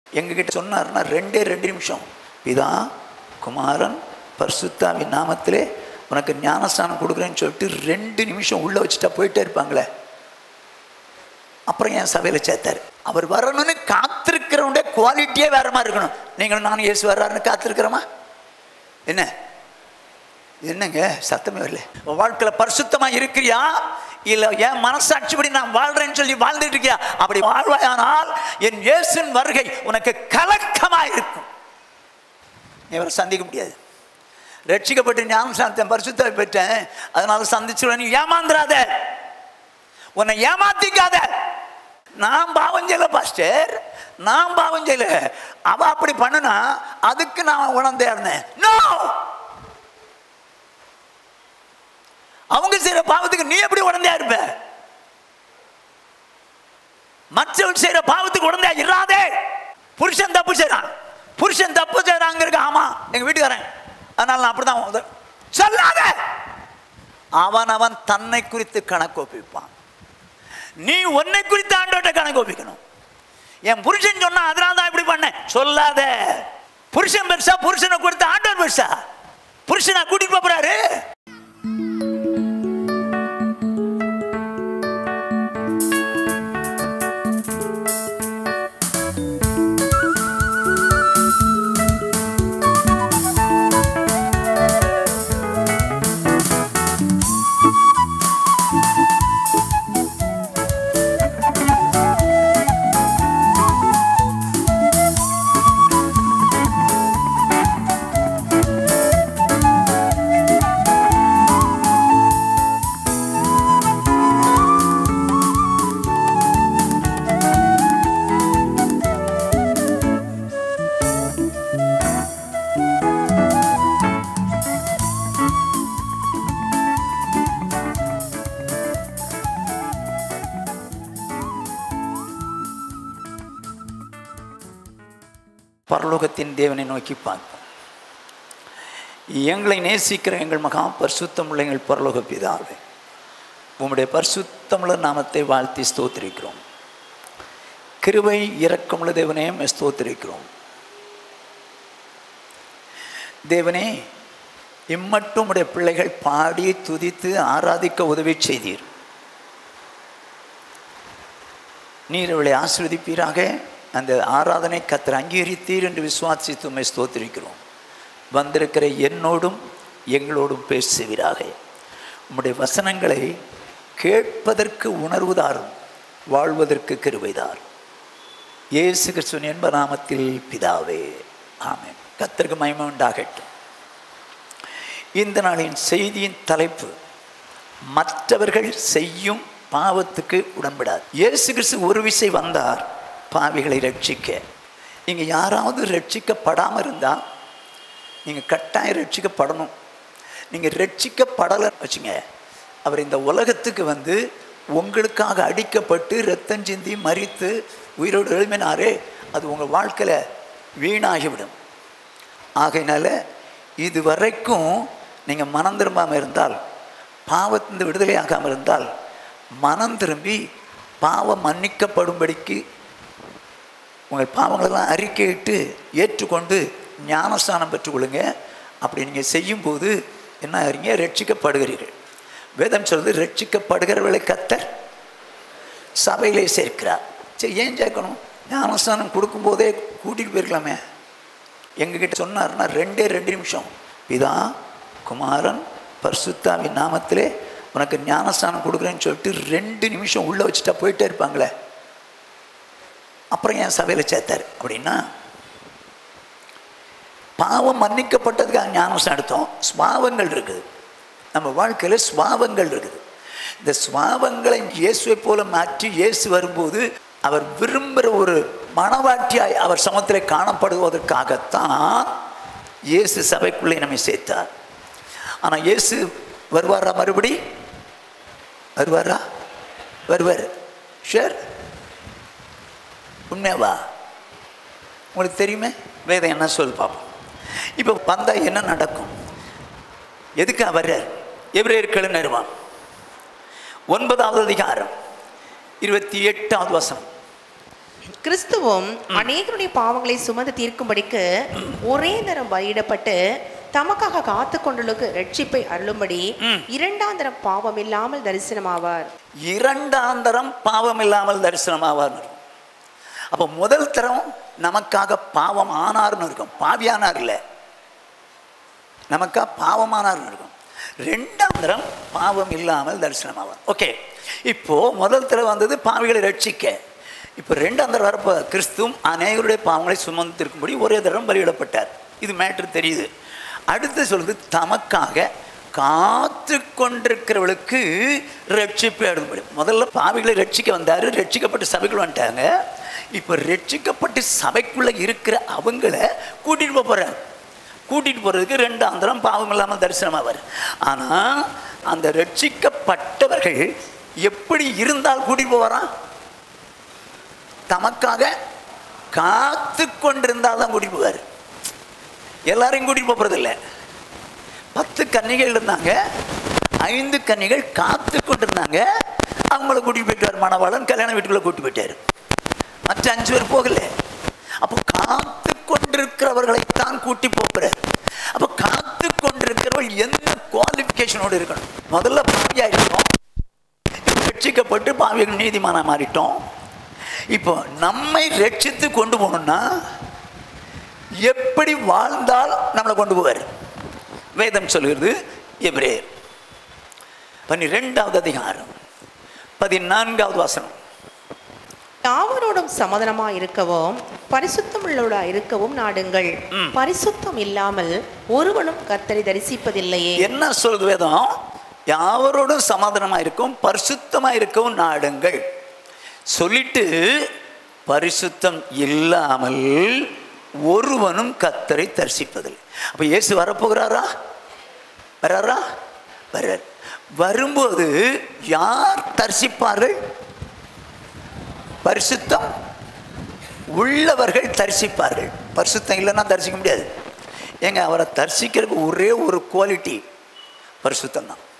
எங்ககிட்ட சொன்னார்னா 2 நிமிஷம், பிதா குமாரன் பரிசுத்தாவின் நாமத்திலே உனக்கு ஞானஸ்தானம் கொடுக்குறேன்னு சொல்லிட்டு 2 நிமிஷம் உள்ளே வச்சுட்டா போயிட்டே இருப்பாங்களே. அப்புறம் என் சபையில் சேர்த்தார். அவர் வரணும்னு காத்திருக்கிறவனுடைய குவாலிட்டியே வேற மாதிரி இருக்கணும். நீங்களும் நானும் இயேசு வர்றாருன்னு காத்திருக்கிறோமா? என்னங்க சத்தமே வரல. வாழ்க்கையில் பரிசுத்தமாக இருக்கிறியா இல்லை என் மனசாட்சிப்படி நான் வாழ்றேன்னு சொல்லி வாழ்ந்துட்டு இருக்கியா? அப்படி வாழ்வாயானால் என் இயேசுவின் வருகை உனக்கு கலக்கமாக இருக்கும். இவரை சந்திக்க முடியாது. ரட்சிக்கப்பட்டு ஞானஸ்நானத்தை பரிசுத்தத்தை பெற்றேன் அதனால சந்திச்சுடுவேன், நீ ஏமாந்துடாத, உன்னை ஏமாத்திக்காத. நான் பாவம் செய்யல பாஸ்டர், நான் பாவம் செய்யல, அவ அப்படி பண்ணுனா அதுக்கு நான் உணர்ந்தே இருந்தேன். நோ, அவங்க செய்யற பாவத்துக்கு நீ எப்படி உடந்தையா இருப்ப? மற்றவர்கள் செய்யற பாவத்துக்கு உடந்தையா இராதே. புருஷன் தப்பு செய்யறான், புருஷன் தப்பு செய்யறாங்க இருக்கு. ஆமா எங்க வீட்டுக்காரன், அதனால நான் அப்படிதான் சொல்லாத. அவன் தன்னை குறித்து கணக்கு ஒப்பிப்பான், நீ உன்னை குறித்து ஆண்டோட்ட கணக்கு ஒப்பிக்கணும். என் புருஷன் சொன்னா அதனால தான் இப்படி பண்ண சொல்லாத. புருஷன் பெருசா, புருஷனை குறித்து ஆண்டவர் பெருசா? புருஷனை கூட்டிட்டு போறாரு. பரலோகத்தின் தேவனை நோக்கி பார்ப்போம். எங்களை நேசிக்கிற எங்கள் மகா பரிசுத்தமுள்ள எங்கள் பரலோக பிதாவே, உம்முடைய பரிசுத்தமுள்ள நாமத்தை வாழ்த்தி ஸ்தோத்திரிக்கிறோம். கிருபை இரக்கமுள்ள தேவனே ஸ்தோத்திரிக்கிறோம். தேவனே, இம்மட்டும் உடைய பிள்ளைகள் பாடி துதித்து ஆராதிக்க உதவி செய்தீர். நீர் அவளை ஆசீர்வதிப்பீராக. அந்த ஆராதனை கர்த்தர் அங்கீகரித்தீர் என்று விசுவாசித்து உம்மை ஸ்தோத்திரிக்கிறோம். வந்திருக்கிற என்னோடும் எங்களோடும் பேசுவீராக. உம்முடைய வசனங்களை கேட்பதற்கு உணர்வுதாரும், வாழ்வதற்கு கிருபைதார். இயேசு கிறிஸ்துவின் என்ப நாமத்தில் பிதாவே, ஆமென். கர்த்தருக்கு மகிமை உண்டாகட்டும். இந்த நாளின் செய்தியின் தலைப்பு, மற்றவர்கள் செய்யும் பாவத்துக்கு உடன்படாது. இயேசு கிறிஸ்து ஒரு விசை வந்தார் பாவிகளை ரட்சிக்க. இங்கே யாராவது ரட்சிக்கப்படாமல் இருந்தால் நீங்கள் கட்டாயம் ரட்சிக்கப்படணும். நீங்கள் ரட்சிக்கப்படலை வச்சுங்க, அவர் இந்த உலகத்துக்கு வந்து உங்களுக்காக அடிக்கப்பட்டு இரத்தம் சிந்தி மரித்து உயிரோடு எழுப்பினாரே, அது உங்கள் வாழ்க்கையில் வீணாகிவிடும். ஆகையினால இது வரைக்கும் நீங்கள் மனம் திரும்பாமல் இருந்தால், பாவத்திலிருந்து விடுதலை ஆகாமல் இருந்தால், மனம் திரும்பி பாவம் மன்னிக்கப்படும்படிக்கு உங்கள் பாவங்களெல்லாம் அறிக்கையிட்டு ஏற்றுக்கொண்டு ஞானஸ்தானம் பெற்றுக்கொள்ளுங்க. அப்படி நீங்கள் செய்யும்போது என்ன ஆகிறீங்க? ரட்சிக்கப்படுகிறீர்கள். வேதம் சொல்றது, ரட்சிக்கப்படுகிறவர்களை கர்த்தர் சபையிலே சேர்க்கிறார். சரி, ஏன் சேர்க்கணும்? ஞானஸ்தானம் கொடுக்கும்போதே கூட்டிகிட்டு போயிருக்கலாமே. எங்ககிட்ட சொன்னார்னா 2 நிமிஷம், பிதா குமாரன் பரிசுத்தாவின் நாமத்திலே உனக்கு ஞானஸ்தானம் கொடுக்குறேன்னு சொல்லிட்டு 2 நிமிஷம் உள்ளே வச்சுட்டா போயிட்டே இருப்பாங்களே. அப்புறம் என் சபையில் சேர்த்தார். அப்படின்னா பாவம் மன்னிக்கப்பட்டதுக்காக ஞானஸ்தானம் எடுத்தோம். ஸ்வாவங்கள் இருக்குது, நம்ம வாழ்க்கையில் ஸ்வாவங்கள் இருக்குது. இந்த ஸ்வாவங்களை இயேசுவை போல மாற்றி இயேசு வரும்போது அவர் விரும்புகிற ஒரு மனவாட்டியாய் அவர் சமூகத்தில் காணப்படுவதற்காகத்தான் இயேசு சபைக்குள்ளே நம்மை சேர்த்தார். ஆனால் இயேசு வருவாரா? மறுபடி வருவாரா? வருவார். ஷேர், உண்மையாவா? உங்களுக்கு தெரியுமே வேதம் என்ன சொல் பார்ப்போம். இப்போ வந்தால் என்ன நடக்கும்? எதுக்காக வர்றார்? எபிரேயர்கள் நிறுவனம் 9வது அதிகாரம் 28வது வசனம். கிறிஸ்துவும் அநேகருடைய பாவங்களை சுமந்து தீர்க்கும்படிக்கு ஒரே தரம் பலியிடப்பட்டு தமக்காக காத்து கொண்டுள்ளக்கு ரட்சிப்பை அருளும்படி இரண்டாந்தரம் பாவம் இல்லாமல் தரிசனமாவார். இரண்டாந்தரம் பாவம் இல்லாமல் தரிசனமாவார். அப்ப முதல் தரம் நமக்காக பாவம் ஆனார்னு இருக்கும், பாவியானார் இல்லை, நமக்கா பாவமானார்னு இருக்கும். ரெண்டாம் தரம் பாவம் இல்லாமல் தரிசனமாவார். ஓகே, இப்போ முதல் தரம் வந்தது பாவிகளை ரட்சிக்க. இப்போ ரெண்டாம் தரம் வரப்போ கிறிஸ்துவும் அநேகருடைய பாவங்களை சுமந்து இருக்கும்படி ஒரே தரம் பலியிடப்பட்டார். இது மேட்ரு தெரியுது. அடுத்து சொல்லுது தமக்காக காத்து கொண்டிருக்கிறவளுக்கு ரட்சிப்பு அருளும்படி. முதல்ல பாவிகளை ரட்சிக்க வந்தார், ரட்சிக்கப்பட்டு சபைக்குள்ள வந்துட்டாங்க. இப்போ ரட்சிக்கப்பட்டு சபைக்குள்ள இருக்கிற அவங்கள கூட்டிட்டு போறார். கூட்டிட்டு போறதுக்கு ரெண்டாம் தரம் பாவம் இல்லாமல் தரிசனமாவார். ஆனால் அந்த ரட்சிக்கப்பட்டவர்கள் எப்படி இருந்தால் கூட்டிட்டு போவாராம்? தமக்காக காத்து கொண்டிருந்தால் தான் கூட்டிட்டு போவார். எல்லாரையும் கூட்டிட்டு போறதில்லை. 10 கன்னிகள் இருந்தாங்க, 5 கன்னிகள் காத்து கொண்டிருந்தாங்க. அவங்கள கூட்டிட்டு போயிட்டார். மணவாளன் கல்யாண வீட்டுக்குள்ள கூட்டி போயிட்டார். மற்ற 5 பேர் போகல. அப்போ காத்து கொண்டிருக்கிறவர்களைத்தான் கூட்டி போகிறார். அப்போ காத்து கொண்டிருக்கிறவர்கள் எந்த குவாலிஃபிகேஷனோடு இருக்கணும்? முதல்ல பாவியா இருக்கணும், ரட்சிக்கப்பட்டு பாவிகள் நீதிமானா மாறிட்டோம். இப்போ நம்மை ரட்சித்து கொண்டு போகணும்னா எப்படி வாழ்ந்தால் நம்மளை கொண்டு போவார்? வேதம் சொல்கிறது எபிரேயர் 12வது அதிகாரம் 14வது வசனம். யாவரோடும் சமாதானமாக இருக்கவும் பரிசுத்தம் உள்ளவரா இருக்கவும் நாடுங்கள், பரிசுத்தம் இல்லாமல் ஒருவனும் கர்த்தரை தரிசிப்பதில்லையே. என்ன சொல்றது வேதம்? யாவரோடும் சமாதானமாக இருக்கும், பரிசுத்தமாக இருக்கவும் நாடுங்கள் சொல்லிட்டு, பரிசுத்தம் இல்லாமல் ஒருவனும் கர்த்தரை தரிசிப்பதில்லை. அப்ப இயேசு வரப்போகிறாரா? வர்றாரா? வர்றார். வரும்போது யார் தரிசிப்பார்கள்? பரிசுத்தம் உள்ளவர்கள் தரிசிப்பார்கள். பரிசுத்தம் இல்லைன்னா தரிசிக்க முடியாது. ஏங்க, அவரை தரிசிக்கிறதுக்கு ஒரே ஒரு குவாலிட்டி பரிசுத்தம் தான்.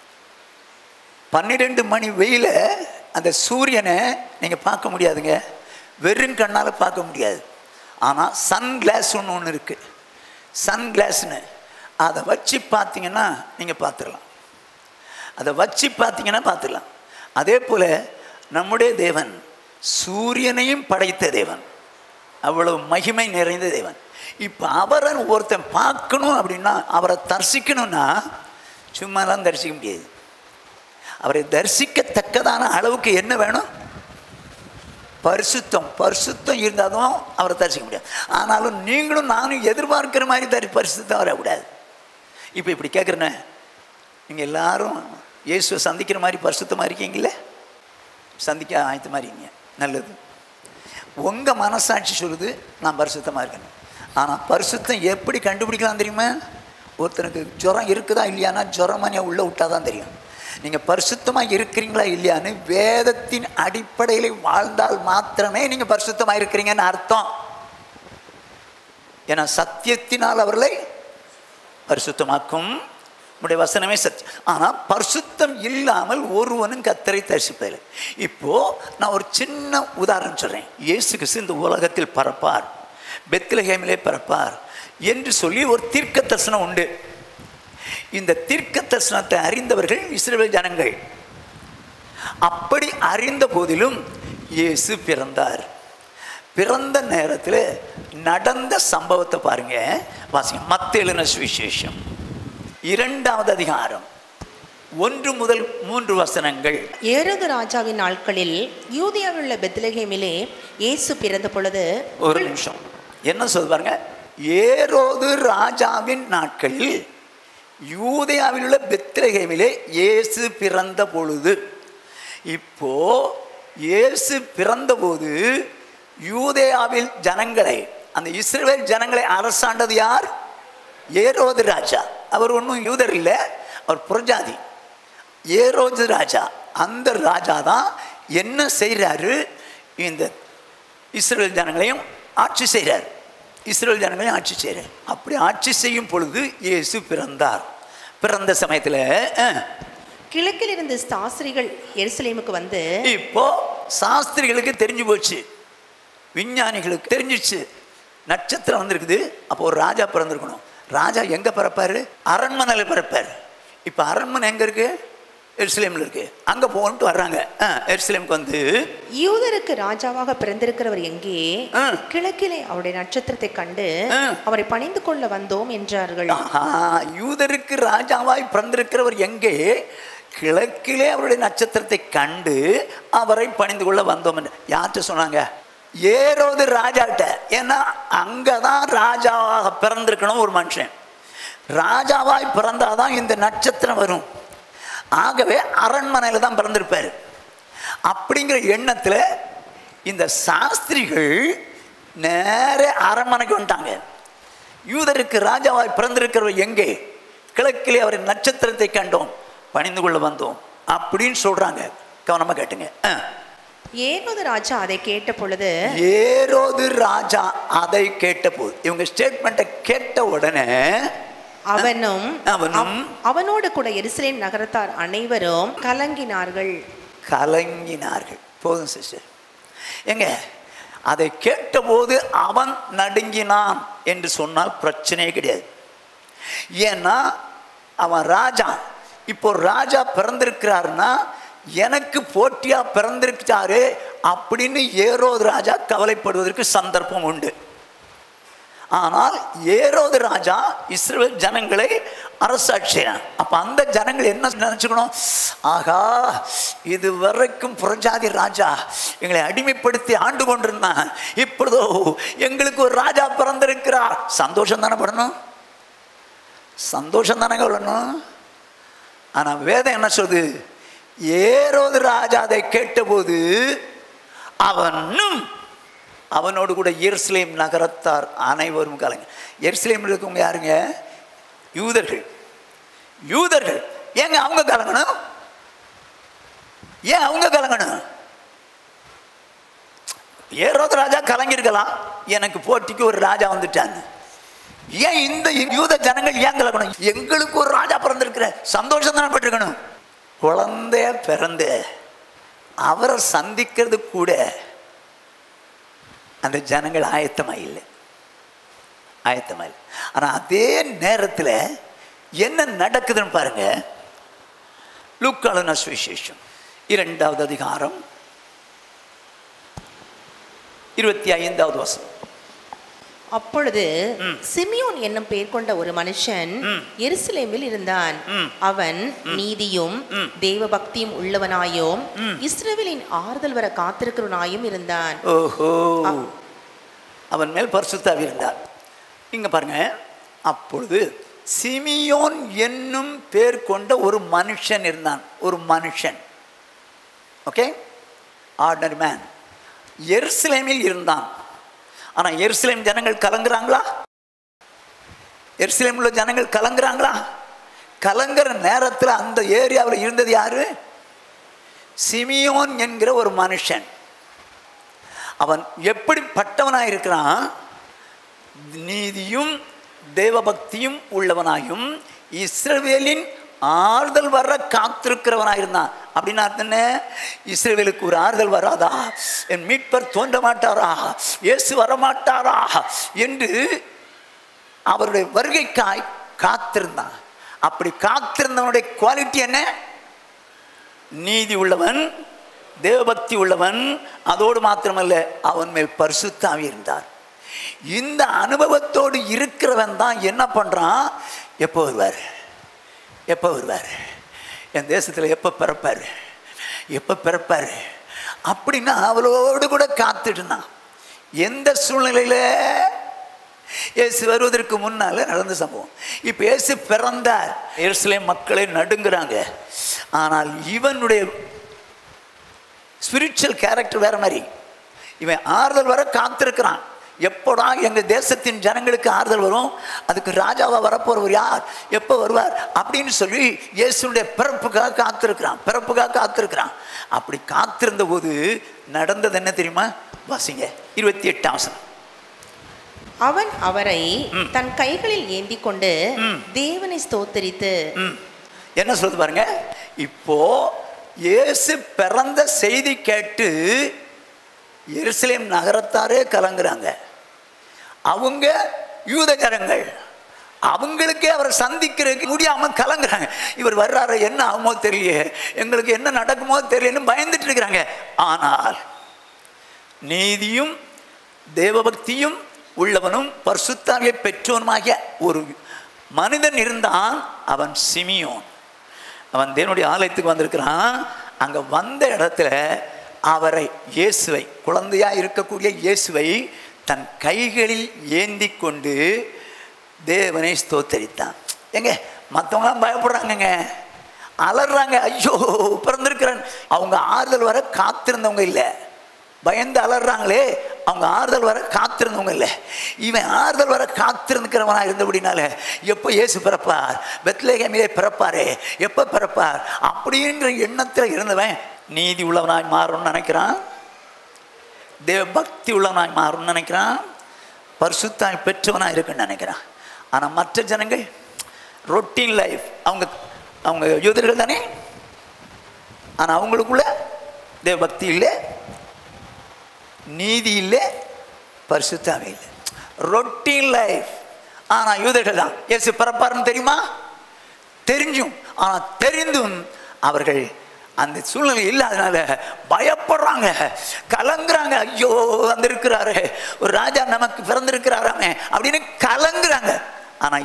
12 மணி வெயில அந்த சூரியனை நீங்கள் பார்க்க முடியாதுங்க, வெறும் கண்ணால் பார்க்க முடியாது. ஆனால் சன் கிளாஸ் ஒன்று இருக்குது, சன் கிளாஸ்னு. அதை வச்சு பார்த்தீங்கன்னா நீங்கள் பார்த்துடலாம். அதை வச்சு பார்த்தீங்கன்னா பார்த்துடலாம். அதே போல் நம்முடைய தேவன் சூரியனையும் படைத்த தேவன், அவ்வளவு மகிமை நிறைந்த தேவன். இப்போ அவரை ஒருத்தன் பார்க்கணும் அப்படின்னா, அவரை தரிசிக்கணும்னா சும்மாலாம் தரிசிக்க முடியாது. அவரை தரிசிக்கத்தக்கதான அளவுக்கு என்ன வேணும்? பரிசுத்தம். பரிசுத்தம் இருந்தாலும் அவரை தரிசிக்க முடியாது. ஆனாலும் நீங்களும் நானும் எதிர்பார்க்கிற மாதிரி பரிசுத்தம் வரக்கூடாது. இப்போ இப்படி கேட்குறேன்னே, நீங்கள் எல்லாரும் இயேசுவை சந்திக்கிற மாதிரி பரிசுத்தமாக இருக்கீங்களே? சந்திக்க ஆயத்தமாக இருக்கீங்க, நல்லது. உங்கள் மனசாட்சி சொல்லுது நான் பரிசுத்தமாக இருக்கேன். ஆனால் பரிசுத்தம் எப்படி கண்டுபிடிக்கலாம் தெரியுமா? ஒருத்தனுக்கு ஜுரம் இருக்குதா இல்லையானா ஜுரமானியா உள்ளே விட்டால் தான் தெரியும். நீங்கள் பரிசுத்தமாக இருக்கிறீங்களா இல்லையான்னு வேதத்தின் அடிப்படையில் வாழ்ந்தால் மாத்திரமே நீங்கள் பரிசுத்தமாக இருக்கிறீங்கன்னு அர்த்தம். ஏன்னா சத்தியத்தினால் அவர்களை பரிசுத்தமாக்கும் உடைய வசனமே சத்தியம். ஆனால் பரிசுத்தம் இல்லாமல் ஒருவனும் கர்த்தரை தரிசிப்பதில்லை. இப்போது நான் ஒரு சின்ன உதாரணம் சொல்கிறேன். இயேசு கிறிஸ்து இந்த உலகத்தில் பிறப்பார், பெத்லகேமிலே பிறப்பார் என்று சொல்லி ஒரு தீர்க்க தரிசனம் உண்டு. இந்த தீர்க்க தரிசனத்தை அறிந்தவர்கள் இஸ்ரவேல் ஜனங்கள். அப்படி அறிந்த போதிலும் இயேசு பிறந்தார். பிறந்த நேரத்தில் நடந்த சம்பவத்தை பாருங்க, வாசிங்க. மத்தேயு எழுதின சுவிசேஷம் 2வது அதிகாரம் 1 முதல் 3 வசனங்கள். ஏரோது ராஜாவின் நாட்களில் யூதேயாவில் உள்ள பெத்லகேமிலே இயேசு பிறந்த பொழுது. ஒரு நிமிஷம், என்ன சொல்ல பாருங்க. ஏரோது ராஜாவின் நாட்களில் யூதேயாவில் உள்ள பெத்லகேமிலே இயேசு பிறந்த பொழுது. இப்போ இயேசு பிறந்தபோது யூதேயாவில் ஜனங்களை, அந்த இஸ்ரவேல் ஜனங்களை அரசாண்டது யார்? ஏரோது ராஜா. அவர் ஒன்றும் யூதர் இல்லை, அவர் புறஜாதி. ஏரோது ராஜா, அந்த ராஜா தான் என்ன செய்கிறாரு? இந்த இஸ்ரவேல் ஜனங்களையும் ஆட்சி செய்கிறார். இஸ்ரவேல் ஜனங்களையும் ஆட்சி செய்கிறார். அப்படி ஆட்சி செய்யும் பொழுது இயேசு பிறந்தார். பிறந்த சமயத்தில் கிழக்கில் இருந்து சாஸ்திரிகள் எருசலேமுக்கு வந்து, இப்போ சாஸ்திரிகளுக்கு தெரிஞ்சு போச்சு விஞ்ஞானிகளுக்கு தெரிஞ்சிச்சு நட்சத்திரம் வந்திருக்குது, அப்போ ஒரு ராஜா பிறந்திருக்கணும். ராஜா எங்கே பிறப்பார்? அரண்மனையில் பிறப்பார். இப்போ அரண்மனை எங்கே இருக்குது? எருசலேமில் இருக்கு. அங்கே போன்ட்டு வர்றாங்க. எருசலேமுக்கு வந்து யூதருக்கு ராஜாவாக பிறந்திருக்கிறவர் எங்கே? கிழக்கிலே அவருடைய நட்சத்திரத்தை கண்டு அவரை பணிந்து கொள்ள வந்தோம் என்றார்கள். யூதருக்கு ராஜாவாய் பிறந்திருக்கிறவர் எங்கே? கிழக்கிலே அவருடைய நட்சத்திரத்தை கண்டு அவரை பணிந்து கொள்ள வந்தோம் என்று யார்கிட்ட சொன்னாங்க? ஏரோது ராஜாட்ட. ஏன்னா அங்கதான் ராஜாவாக பிறந்திருக்கணும் ஒரு மனுஷன். ராஜாவாய் பிறந்தாதான் இந்த நட்சத்திரம் வரும். ஆகவே அரண்மனையில் தான் பிறந்திருப்பார். அப்படிங்கிற எண்ணத்தில் இந்த சாஸ்திரிகள் நேர அரண்மனைக்கு வந்துட்டாங்க. யூதருக்கு ராஜாவாய் பிறந்திருக்கிறவர் எங்கே? கிழக்கிலே அவரின் நட்சத்திரத்தை கண்டோம், பணிந்து கொள்ள வந்தோம் அப்படின்னு சொல்றாங்க. கவனமா கேட்டுங்க. ஏரோது ராஜா அதை கேட்ட பொழுது இவங்க ஸ்டேட்மெண்ட்டை கேட்ட உடனே அவனோடு கூட எருசலேம் நகரத்தார் அனைவரும் கலங்கினார்கள். போதும் சிஸ்டர். எங்க அதை கேட்டபோது அவன் நடுங்கினான் என்று சொன்னால் பிரச்சனையே கிடையாது. ஏன்னா அவன் ராஜா. இப்போ ராஜா பிறந்திருக்கிறாருன்னா எனக்கு போட்டியா பிறந்திருக்காரு அப்படின்னு ஏரோது ராஜா கவலைப்படுவதற்கு சந்தர்ப்பம் உண்டு. ஆனால் ஏரோது ராஜா இஸ்ரவேல் ஜனங்களை அரசாட்சியான். அப்ப அந்த ஜனங்கள் என்ன நினைச்சுக்கணும்? ஆகா, இது வரைக்கும் புறஜாதி ராஜா எங்களை அடிமைப்படுத்தி ஆண்டு கொண்டிருந்தான், இப்பொழுதோ எங்களுக்கு ஒரு ராஜா பிறந்திருக்கிறார். சந்தோஷம் தானே படணும், சந்தோஷம் தானே கொள்ளணும். ஆனா வேதம் என்ன சொல்லுது? ஏரோது ராஜா அதை கேட்டபோது அவனோடு கூட எருசலேம் நகரத்தார் அனைவரும் கலங்க. எருசலேமில் இருக்கவங்க யாருங்க? யூதர்கள். ஏங்க அவங்க கலங்கணும்? ஏன் அவங்க கலங்கணும்? ஏரோது ராஜா கலங்கிருக்கலாம், எனக்கு போட்டிக்கு ஒரு ராஜா வந்துட்டாங்க. ஏன் இந்த யூத ஜனங்கள் ஏன் கலங்கணும்? எங்களுக்கு ஒரு ராஜா பிறந்திருக்கிற சந்தோஷம் தானே பட்டிருக்கணும். குழந்தைய பிறந்த அவரை சந்திக்கிறது கூட அந்த ஜனங்கள் ஆயத்தமா இல்லை. ஆனா அதே நேரத்தில் என்ன நடக்குதுன்னு பாருங்க. லூக்கா எழுதின சுவிசேஷம் 2வது அதிகாரம் 25வது வசனம். அப்பொழுது சிமியோன் என்னும் பெயர் கொண்ட ஒரு மனுஷன் எருசலேமில் இருந்தான். அவன் நீதியும் தேவ பக்தியும் உள்ளவனாயும் இஸ்ரவேலின் ஆறுதல் வர காத்திருக்கிறவனாயும் இருந்தான். ஓஹோ, அவன் மேல் பரிசுத்த ஆவி இருந்தார். இங்க பாருங்க. அப்பொழுது சிமியோன் என்னும் பெயர் கொண்ட ஒரு மனுஷன் இருந்தான். ஒரு மனுஷன், ஓகே, ஆர்டினரி மேன், எருசலேமில் இருந்தான். ஆனா எருசலேம் ஜனங்கள் கலங்குறாங்களா? எருசலேம் உள்ள ஜனங்கள் கலங்குறாங்களா? கலங்குற நேரத்தில் அந்த ஏரியாவில் இருந்தது யாரு? சிமியோன் என்கிற ஒரு மனுஷன். அவன் எப்படிப்பட்டவனாய் இருக்கிறான்? நீதியும் தேவபக்தியும் உள்ளவனாயும் இஸ்ரவேலின் ஆறுதல் வர காத்திருக்கிறவனாயிருந்தான். அப்படின்னா என்ன? இஸ்ரவேலுக்கு ஒரு ஆறுதல் வராதா? என் மீட்பர் தோன்ற மாட்டாரா? இயேசு வரமாட்டாரா என்று அவருடைய வருகைக்காய் காத்திருந்தான். அப்படி காத்திருந்தவனுடைய குவாலிட்டி என்ன? நீதி உள்ளவன், தேவபக்தி உள்ளவன். அதோடு மாத்திரமல்ல, அவன் மேல் பரிசுத்த ஆவி இருந்தார். இந்த அனுபவத்தோடு இருக்கிறவன் தான் என்ன பண்றான்? எப்போ வருவார், என் தேசத்தில் எப்போ பிறப்பார் அப்படின்னா அவளோடு கூட காத்துட்டு இருந்தான். எந்த சூழ்நிலையில? இயேசு வருவதற்கு முன்னால நடந்த சம்பவம். இப்ப இயேசு பிறந்தார், எருசலேம் மக்களே நடுங்குறாங்க. ஆனால் இவனுடைய ஸ்பிரிச்சுவல் கேரக்டர் வேற மாதிரி. இவன் ஆறுதல் வர காத்திருக்கிறான். எப்போடா எங்க தேசத்தின் ஜனங்களுக்கு ஆறுதல் வரும், அதுக்கு ராஜாவா வரப்போறவர் யார், எப்போ வருவார் அப்படின்னு சொல்லி இயேசுடைய பிறப்புக்காக காத்திருக்கிறான். அப்படி காத்திருந்த போது நடந்தது என்ன தெரியுமா? வாசிங்க 28ஆம் வசனம். அவன் அவரை தன் கைகளில் ஏந்தி கொண்டு தேவனை ஸ்தோத்தரித்து, என்ன சொல்றது பாருங்க. இப்போ இயேசு பிறந்த செய்தி கேட்டு எருசலேம் நகரத்தாரே கலங்குறாங்க. அவங்க யூத ஜனங்கள், அவங்களுக்கே அவரை சந்திக்கிறதுக்கு முடியாம கலங்குறாங்க. இவர் வர்றாரு, என்ன ஆகுமோ தெரியலையே, எங்களுக்கு என்ன நடக்குமோ தெரியலன்னு பயந்துட்டு இருக்கிறாங்க. ஆனால் நீதியும் தேவபக்தியும் உள்ளவனும் பரிசுத்தாவியை பெற்றவனுமாகிய ஒரு மனிதன் இருந்தான். அவன் சிமியோன். அவன் தேவனுடைய ஆலயத்துக்கு வந்திருக்கிறான். அங்க வந்த இடத்துல அவரை, இயேசுவை, குழந்தையா இருக்கக்கூடிய இயேசுவை தன் கைகளில் ஏந்தி கொண்டு தேவனை ஸ்தோத்தரித்தான். எங்க மற்றவங்களாம் பயப்படுறாங்கங்க, அலறாங்க, ஐயோ பிறந்திருக்கிறேன். அவங்க ஆறுதல் வர காத்திருந்தவங்க இல்லை, பயந்து அலறாங்களே, அவங்க ஆறுதல் வர காத்திருந்தவங்க இல்லை. இவன் ஆறுதல் வர காத்திருந்துக்கிறவனா இருந்தபடினால எப்போ இயேசு பிறப்பார், பெத்லகேமிலே பிறப்பாரே, எப்போ பிறப்பார் அப்படின்ற எண்ணத்தில் இருந்தவன் நீதி உள்ளவனாய் மாறும்னு நினைக்கிறான், தேவ பக்தி உள்ளவனாய் மாறும்னு நினைக்கிறான், பரிசுத்தாய் பெற்றவனாக இருக்குன்னு நினைக்கிறான். ஆனால் மற்ற ஜனங்கள் ரொட்டீன் லைஃப், அவங்க யூதர்கள் தானே, ஆனால் அவங்களுக்குள்ள தேவ பக்தி இல்லை, நீதி இல்லை, பரிசுத்தாவே இல்லை, ரொட்டீன் லைஃப். ஆனால் யூதர்கள் தான். இயேசு பிறப்பாருன்னு தெரியுமா? தெரிஞ்சும், ஆனால் தெரிந்தும் அவர்கள் அந்த சூழ்நிலை இல்லாதனால பயப்படுறாங்க, கலங்குறாங்க. ஐயோ வந்திருக்கிறாரு, ஒரு ராஜா நமக்கு பிறந்திருக்கிறாராமே அப்படின்னு கலங்குறாங்க. ஆனால்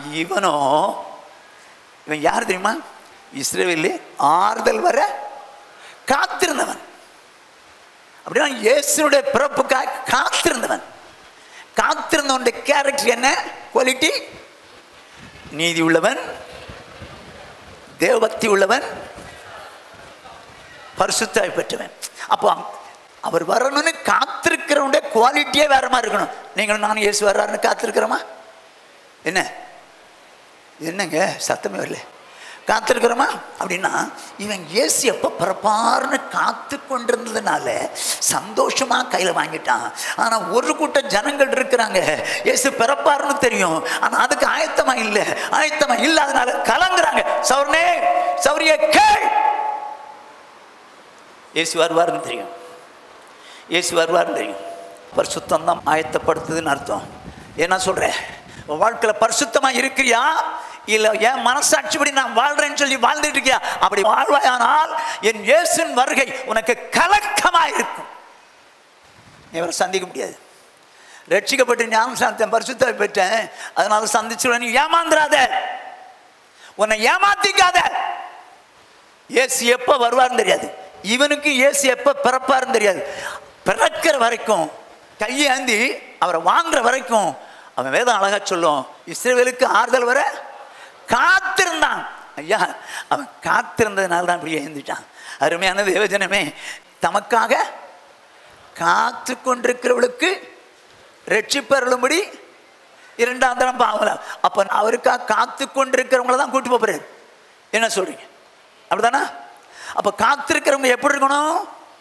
இவன் யார் தெரியுமா? இஸ்ரவேலிலே ஆறுதல் வர காத்திருந்தவன். அப்படின்னா இயேசுடைய பிறப்புக்காக காத்திருந்தவன். காத்திருந்தவனுடைய கேரக்டர் என்ன? குவாலிட்டி, நீதி உள்ளவன், தேவபக்தி உள்ளவன், பரிசுத்தாய் பெற்றவன். அப்போ அவர் வரணும்னு காத்திருக்கிறவனுடைய குவாலிட்டியே வேற மாதிரி இருக்கணும். நீங்களும் நானும் இயேசு வர்றாருன்னு காத்திருக்கிறோமா? என்னங்க சத்தமே வரல, காத்திருக்கிறோமா? அப்படின்னா இவன் இயேசு எப்போ பிறப்பார்னு காத்து கொண்டிருந்ததுனால சந்தோஷமா கையில் வாங்கிட்டான். ஆனால் ஒரு கூட்டம் ஜனங்கள் இருக்கிறாங்க, இயேசு பிறப்பார்னு தெரியும், ஆனால் அதுக்கு ஆயத்தமா இல்லை. ஆயத்தமா இல்லாதனால கலங்குறாங்க. சௌர்ணே சௌரிய கேள், இயேசு வருவார்னு தெரியும், இயேசு வருவார்னு தெரியும். பரிசுத்தம் தான் ஆயத்தப்படுத்துதுன்னு அர்த்தம். என்ன சொல்கிறேன், வாழ்க்கையில் பரிசுத்தமாக இருக்கிறியா, இல்லை என் மனசாட்சிப்படி நான் வாழ்றேன்னு சொல்லி வாழ்ந்துட்டு இருக்கியா? அப்படி வாழ்வாயானால் என் இயேசுவின் வருகை உனக்கு கலக்கமாக இருக்கும். இவரை சந்திக்க முடியாது. ரட்சிக்கப்பட்டு ஞானஸ்நானத்தை பரிசுத்தத்தை பெற்றேன், அதனால சந்திச்சுடுவேன். நீ ஏமாந்துடாத, உன்னை ஏமாத்திக்காத. இயேசு எப்போ வருவார்னு தெரியாது, இவனுக்கு இயேசு எப்போ பிறப்பாருன்னு தெரியாது. பிறக்கிற வரைக்கும் கையேந்தி அவரை வாங்குற வரைக்கும் அவன் வேதம் அழகா சொல்லும், இஸ்ரவேலுக்கு ஆறுதல் வர காத்திருந்தான். ஐயா, அவன் காத்திருந்ததுனால தான் இப்படி ஏந்திட்டான். அருமையான தேவஜனமே, தமக்காக காத்து கொண்டிருக்கிறவளுக்கு ரட்சிப்பருளும்படி இரண்டாம் தரம் பாவலாம். அப்ப அவருக்காக காத்து கொண்டிருக்கிறவங்கள தான் கூட்டு போறாரு. என்ன சொல்றீங்க? அப்படிதானா? அப்ப காத்திருக்கிறவங்க எப்படி இருக்கணும்?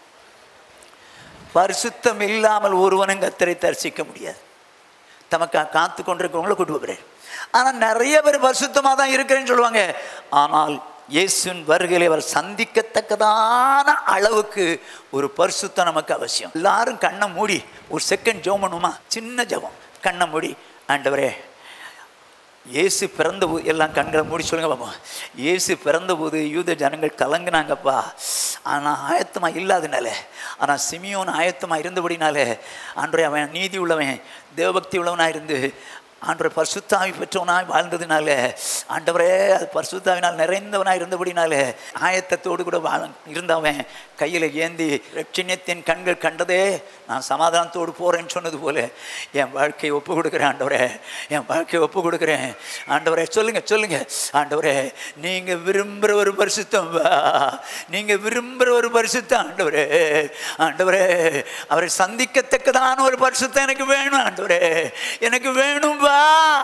பரிசுத்தம் இல்லாமல் ஒருவனும் கர்த்தரை தரிசிக்க முடியாது. தமக்காக காத்து கொண்டிருக்கிறவங்கள கூட்டு போறாரு. ஆனால் நிறைய பேர் பரிசுத்தமாக தான் இருக்கிறேன்னு சொல்லுவாங்க. ஆனால் இயேசுவின் வருகையிலே அவர் சந்திக்கத்தக்கதான அளவுக்கு ஒரு பரிசுத்தம் நமக்கு அவசியம். எல்லாரும் கண்ணை மூடி ஒரு செகண்ட் ஜெபம் பண்ணுமா? சின்ன ஜெபம், கண்ணை மூடி. ஆண்டவரே, இயேசு பிறந்தபோது, எல்லாம் கண்களை மூடி சொல்லுங்க பாப்போம். இயேசு பிறந்தபோது யூத ஜனங்கள் கலங்குனாங்கப்பா, ஆனால் ஆயத்தமாக இல்லாதனால. ஆனால் சிமியோன் ஆயத்தமாக இருந்தபடினால ஆண்டவரே, அவன் நீதி உள்ளவன், தேவபக்தி உள்ளவனாக இருந்து ஆண்டவரை பரிசுத்தாவி பெற்றவனாய் வாழ்ந்ததுனால, ஆண்டவரே அது பரிசுத்தாவினால் நிறைந்தவனாய் இருந்தபடினால ஆயத்தத்தோடு கூட இருந்தவன் கையில் ஏந்தி ரட்சணியத்தின் கண்கள் கண்டதே நான் சமாதானத்தோடு போகிறேன்னு சொன்னது போல என் வாழ்க்கையை ஒப்பு கொடுக்குறேன். ஆண்டவரே, என் வாழ்க்கையை ஒப்பு கொடுக்குறேன். ஆண்டவரே, சொல்லுங்க ஆண்டவரே, நீங்கள் விரும்புகிற ஒரு பரிசுத்தம் வா, நீங்கள் விரும்புகிற ஒரு பரிசுத்தம் ஆண்டவரே. ஆண்டவரே, அவரை சந்திக்கத்தக்கதான ஒரு பரிசுத்தம் எனக்கு வேணும். ஆண்டவரே, எனக்கு வேணும் வா.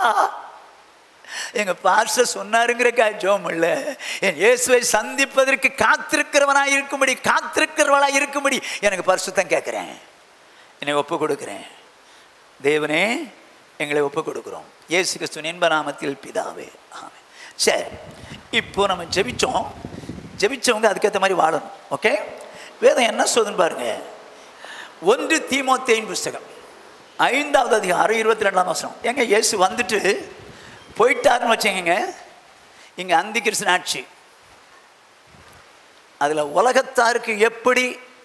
எங்க பாஸ்டர் சொன்னாருங்கிறக்கா ஜோம் இல்ல, என் இயேசுவை சந்திப்பதற்கு காத்திருக்கிறவனாய் இருக்கும்படி, காத்திருக்கிறவளாய் இருக்கும்படி எனக்கு பரிசுத்தம் கேட்கிறேன். என்னை ஒப்பு கொடுக்கிறேன். தேவனே, எங்களை ஒப்பு கொடுக்கிறோம். இயேசு கிறிஸ்துவின் இன்ப நாமத்தில் பிதாவே, ஆமென். சரி, இப்போ நம்ம ஜெபிச்சவங்க அதுக்கேற்ற மாதிரி வாழணும். ஓகே, வேதம் என்ன சொல்லுன்னு பாருங்க. 1 தீமோத்தேயின் புஸ்தகம் 5வது அதிகாரம் 22ஆம் வசனம். எங்க இயேசு வந்துட்டு போயிட்டாருன்னு வச்சுக்கோங்க, இங்க அந்தி கிறிஸ்து ஆட்சி. அதுல உலகத்தாருக்கு எப்படி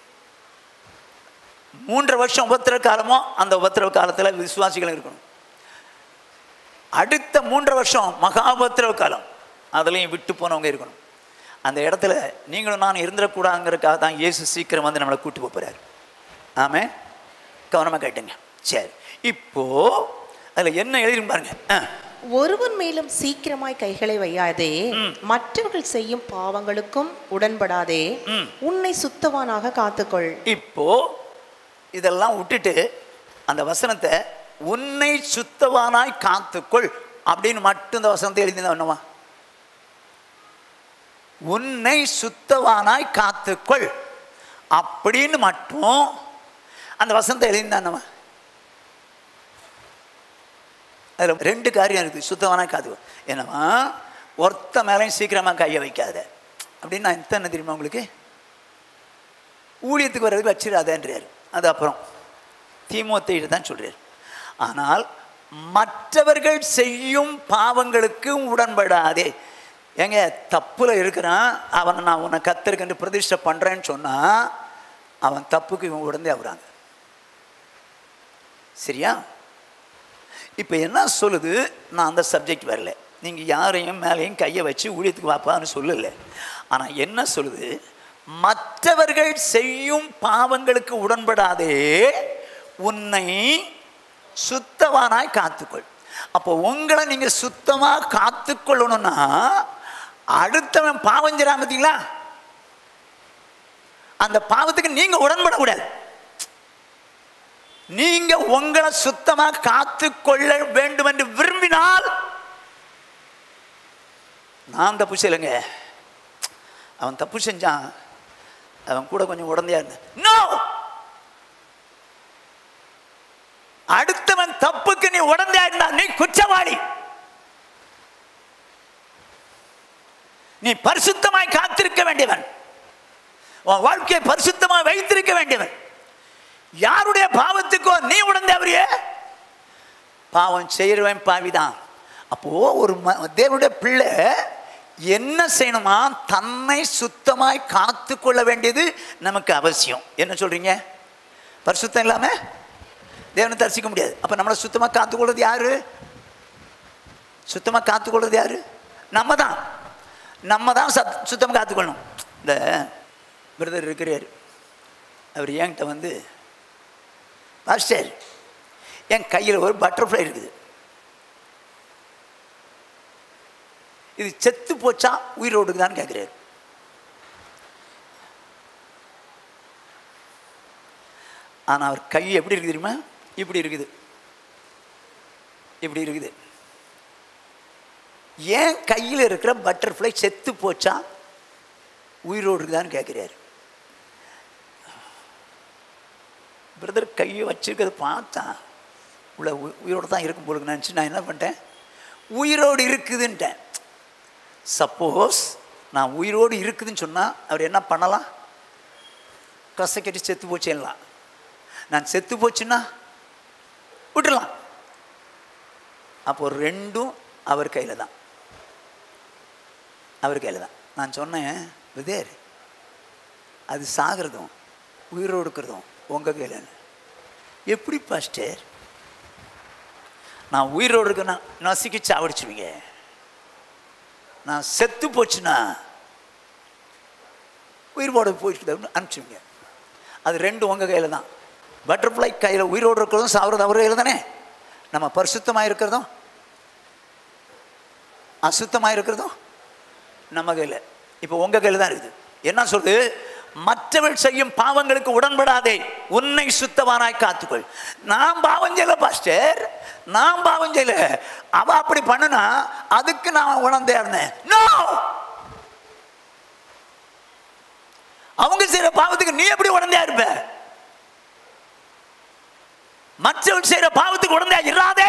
3 வருஷம் உபத்திரவ காலமோ அந்த உபத்திரவ காலத்தில் விசுவாசிகள் இருக்கணும். அடுத்த 3 வருஷம் மகா உபத்திரவ காலம், அதுலேயும் விட்டு போனவங்க இருக்கணும். அந்த இடத்துல நீங்களும் நான் இருந்துடக்கூடாதுங்கிறதுக்காக தான் இயேசு சீக்கிரம் வந்து நம்மளை கூட்டி போகிறார். ஆமே, கவனமாக கேட்டுங்க. சரி, இப்போ அதில் என்ன எழுதிரும் பாருங்க. ஒருவன் மேலும் சீக்கிரமாய் கைகளை வையாதே, மற்றவர்கள் செய்யும் பாவங்களுக்கும் உடன்படாதே, உன்னை சுத்தவானாக காத்துக்கொள். இப்போ இதெல்லாம் விட்டுட்டு அந்த வசனத்தை உன்னை சுத்தவானாய் காத்துக்கொள் அப்படின்னு மட்டும் இந்த வசனத்தை எழுதினவா? உன்னை சுத்தவானாய் காத்துக்கொள் அப்படின்னு மட்டும் அந்த வசனத்தை எழுதினானவா? அதில் 2 காரியம் இருக்குது. சுத்தவானாய் காத்துக்கொள் என்னவா? ஒருத்த மேலேயும் சீக்கிரமாக கையை வைக்காத அப்படின்னு நான் என்ன தெரியுமா உங்களுக்கு? ஊழியத்துக்கு வர்றதுக்கு வச்சிடாதேன்றார். அது அப்புறம் தீமோத்தேயிட்ட தான் சொல்றார். ஆனால் மற்றவர்கள் செய்யும் பாவங்களுக்கு உடன்படாதே. ஏங்க, தப்புல இருக்கிறான், அவனை நான் உன்னை கர்த்தருக்கு பிரதிஷ்டை பண்றேன்னு சொன்னா அவன் தப்புக்கு இவன் உடனே ஆகுறாங்க. சரியா? இப்போ என்ன சொல்லுது? நான் அந்த சப்ஜெக்ட் வரல, நீங்கள் யாரையும் மேலேயும் கையை வச்சு ஊழியத்துக்கு வாப்பான்னு சொல்லலை. ஆனால் என்ன சொல்லுது? மற்றவர்கள் செய்யும் பாவங்களுக்கு உடன்படாதே, உன்னை சுத்தவானாய் காத்துக்கொள். அப்போ உங்களை நீங்க சுத்தமாக காத்துக்கொள்ளணும்னா அடுத்தவன் பாவம் செய்றான் பார்த்தீங்களா, அந்த பாவத்துக்கு நீங்க உடன்படக்கூடாது. நீங்க உங்களை சுத்தமாக காத்துக்கொள்ள வேண்டும் என்று விரும்பினால், நான் தப்பு செய்யலைங்க, அவன் தப்பு செஞ்சான், அவன் கூட கொஞ்சம் உடந்தையா இருந்த, நோ, அடுத்தவன் தப்புக்கு நீ உடந்தையா இருந்தா நீ குற்றவாளி. நீ பரிசுத்தமாய் காத்திருக்க வேண்டியவன், உன் வாழ்க்கையை பரிசுத்தமாய் வைத்திருக்க வேண்டியவன். யாருடைய பாவத்துக்கோ நீ உடந்தையா? பாவம் செய்யறவன் பாவிதான். அப்போ ஒரு தேவனுடைய பிள்ளை என்ன செய்யணுமா? தன்னை சுத்தமாய் காத்து கொள்ள வேண்டியது நமக்கு அவசியம். என்ன சொல்றீங்க? பரிசுத்தம் இல்லாம தேவனை தரிசிக்க முடியாது. அப்ப நம்மளை சுத்தமா காத்துக்கொள்றது யாரு? சுத்தமா காத்துக்கொள்றது யாரு? நம்ம தான். நம்ம தான் சுத்தமாக காத்துக்கொள்ளணும். இந்த பிரதர் இருக்கிறார், அவர் என்கிட்ட வந்து, பாஸ்டர் என் கையில் ஒரு பட்டர்ஃப்ளை இருக்குது, இது செத்து போச்சா உயிரோடு தான் கேட்கிறாரு. ஆனால் அவர் கை எப்படி இருக்குது தெரியுமா? இப்படி இருக்குது, இப்படி இருக்குது. ஏன் கையில் இருக்கிற பட்டர்ஃப்ளை செத்து போச்சா உயிரோடு இருக்குதான்னு கேட்குறாரு. பிரதர் கையை வச்சிருக்கிறது பார்த்தா உள்ள உயிரோடு தான் இருக்கும் போலுக்கு நினச்சி நான் என்ன பண்ணிட்டேன், உயிரோடு இருக்குதுன்ட்டேன். சப்போஸ் நான் உயிரோடு இருக்குதுன்னு சொன்னால் அவர் என்ன பண்ணலாம்? கசக்கட்டி செத்து போச்சேன்லாம். நான் செத்து போச்சுன்னா விட்டுடலாம். அப்போ ரெண்டும் அவர் கையில் தான், அவர் கையில் தான். நான் சொன்னேன், பிரதர் அது சாகிறதும் உயிரோடு இருக்கிறதும் உங்கள் கையில். எப்படி பாஸ்டர்? நான் உயிரோடு இருக்கேன்னா நசுக்கி சாவடிச்சுவீங்க, நான் செத்து போச்சுன்னா உயிரோடு போயிட்டு அனுப்பிச்சுவீங்க. அது ரெண்டும் உங்கள் கையில் தான். பட்டர்ஃப்ளை கையில் உயிரோடு இருக்கிறதும் சாகிறது அவர் கையில் தானே. நம்ம பரிசுத்தமாக இருக்கிறதும் அசுத்தமாக இருக்கிறதும் நம்ம கையில். இப்போ உங்கள் கையில் தான் இருக்குது. என்ன சொல்லுது? மற்றவர்கள் செய்யும் பாவங்களுக்கு உடன்படாதே, உன்னை சுத்தவானாய் காத்துக்கொள். நான் பாவம் செய்யல பாஸ்டர், நான் பாவம் செய்யல, அவ அப்படி பண்ணுனா அதுக்கு நான் உணர்ந்தே இருந்தேன். நோ, அவங்க செய்யற பாவத்துக்கு நீ எப்படி உடந்தையா இருப்ப? மற்றவர்கள் செய்யற பாவத்துக்கு உடந்தையா இராதே.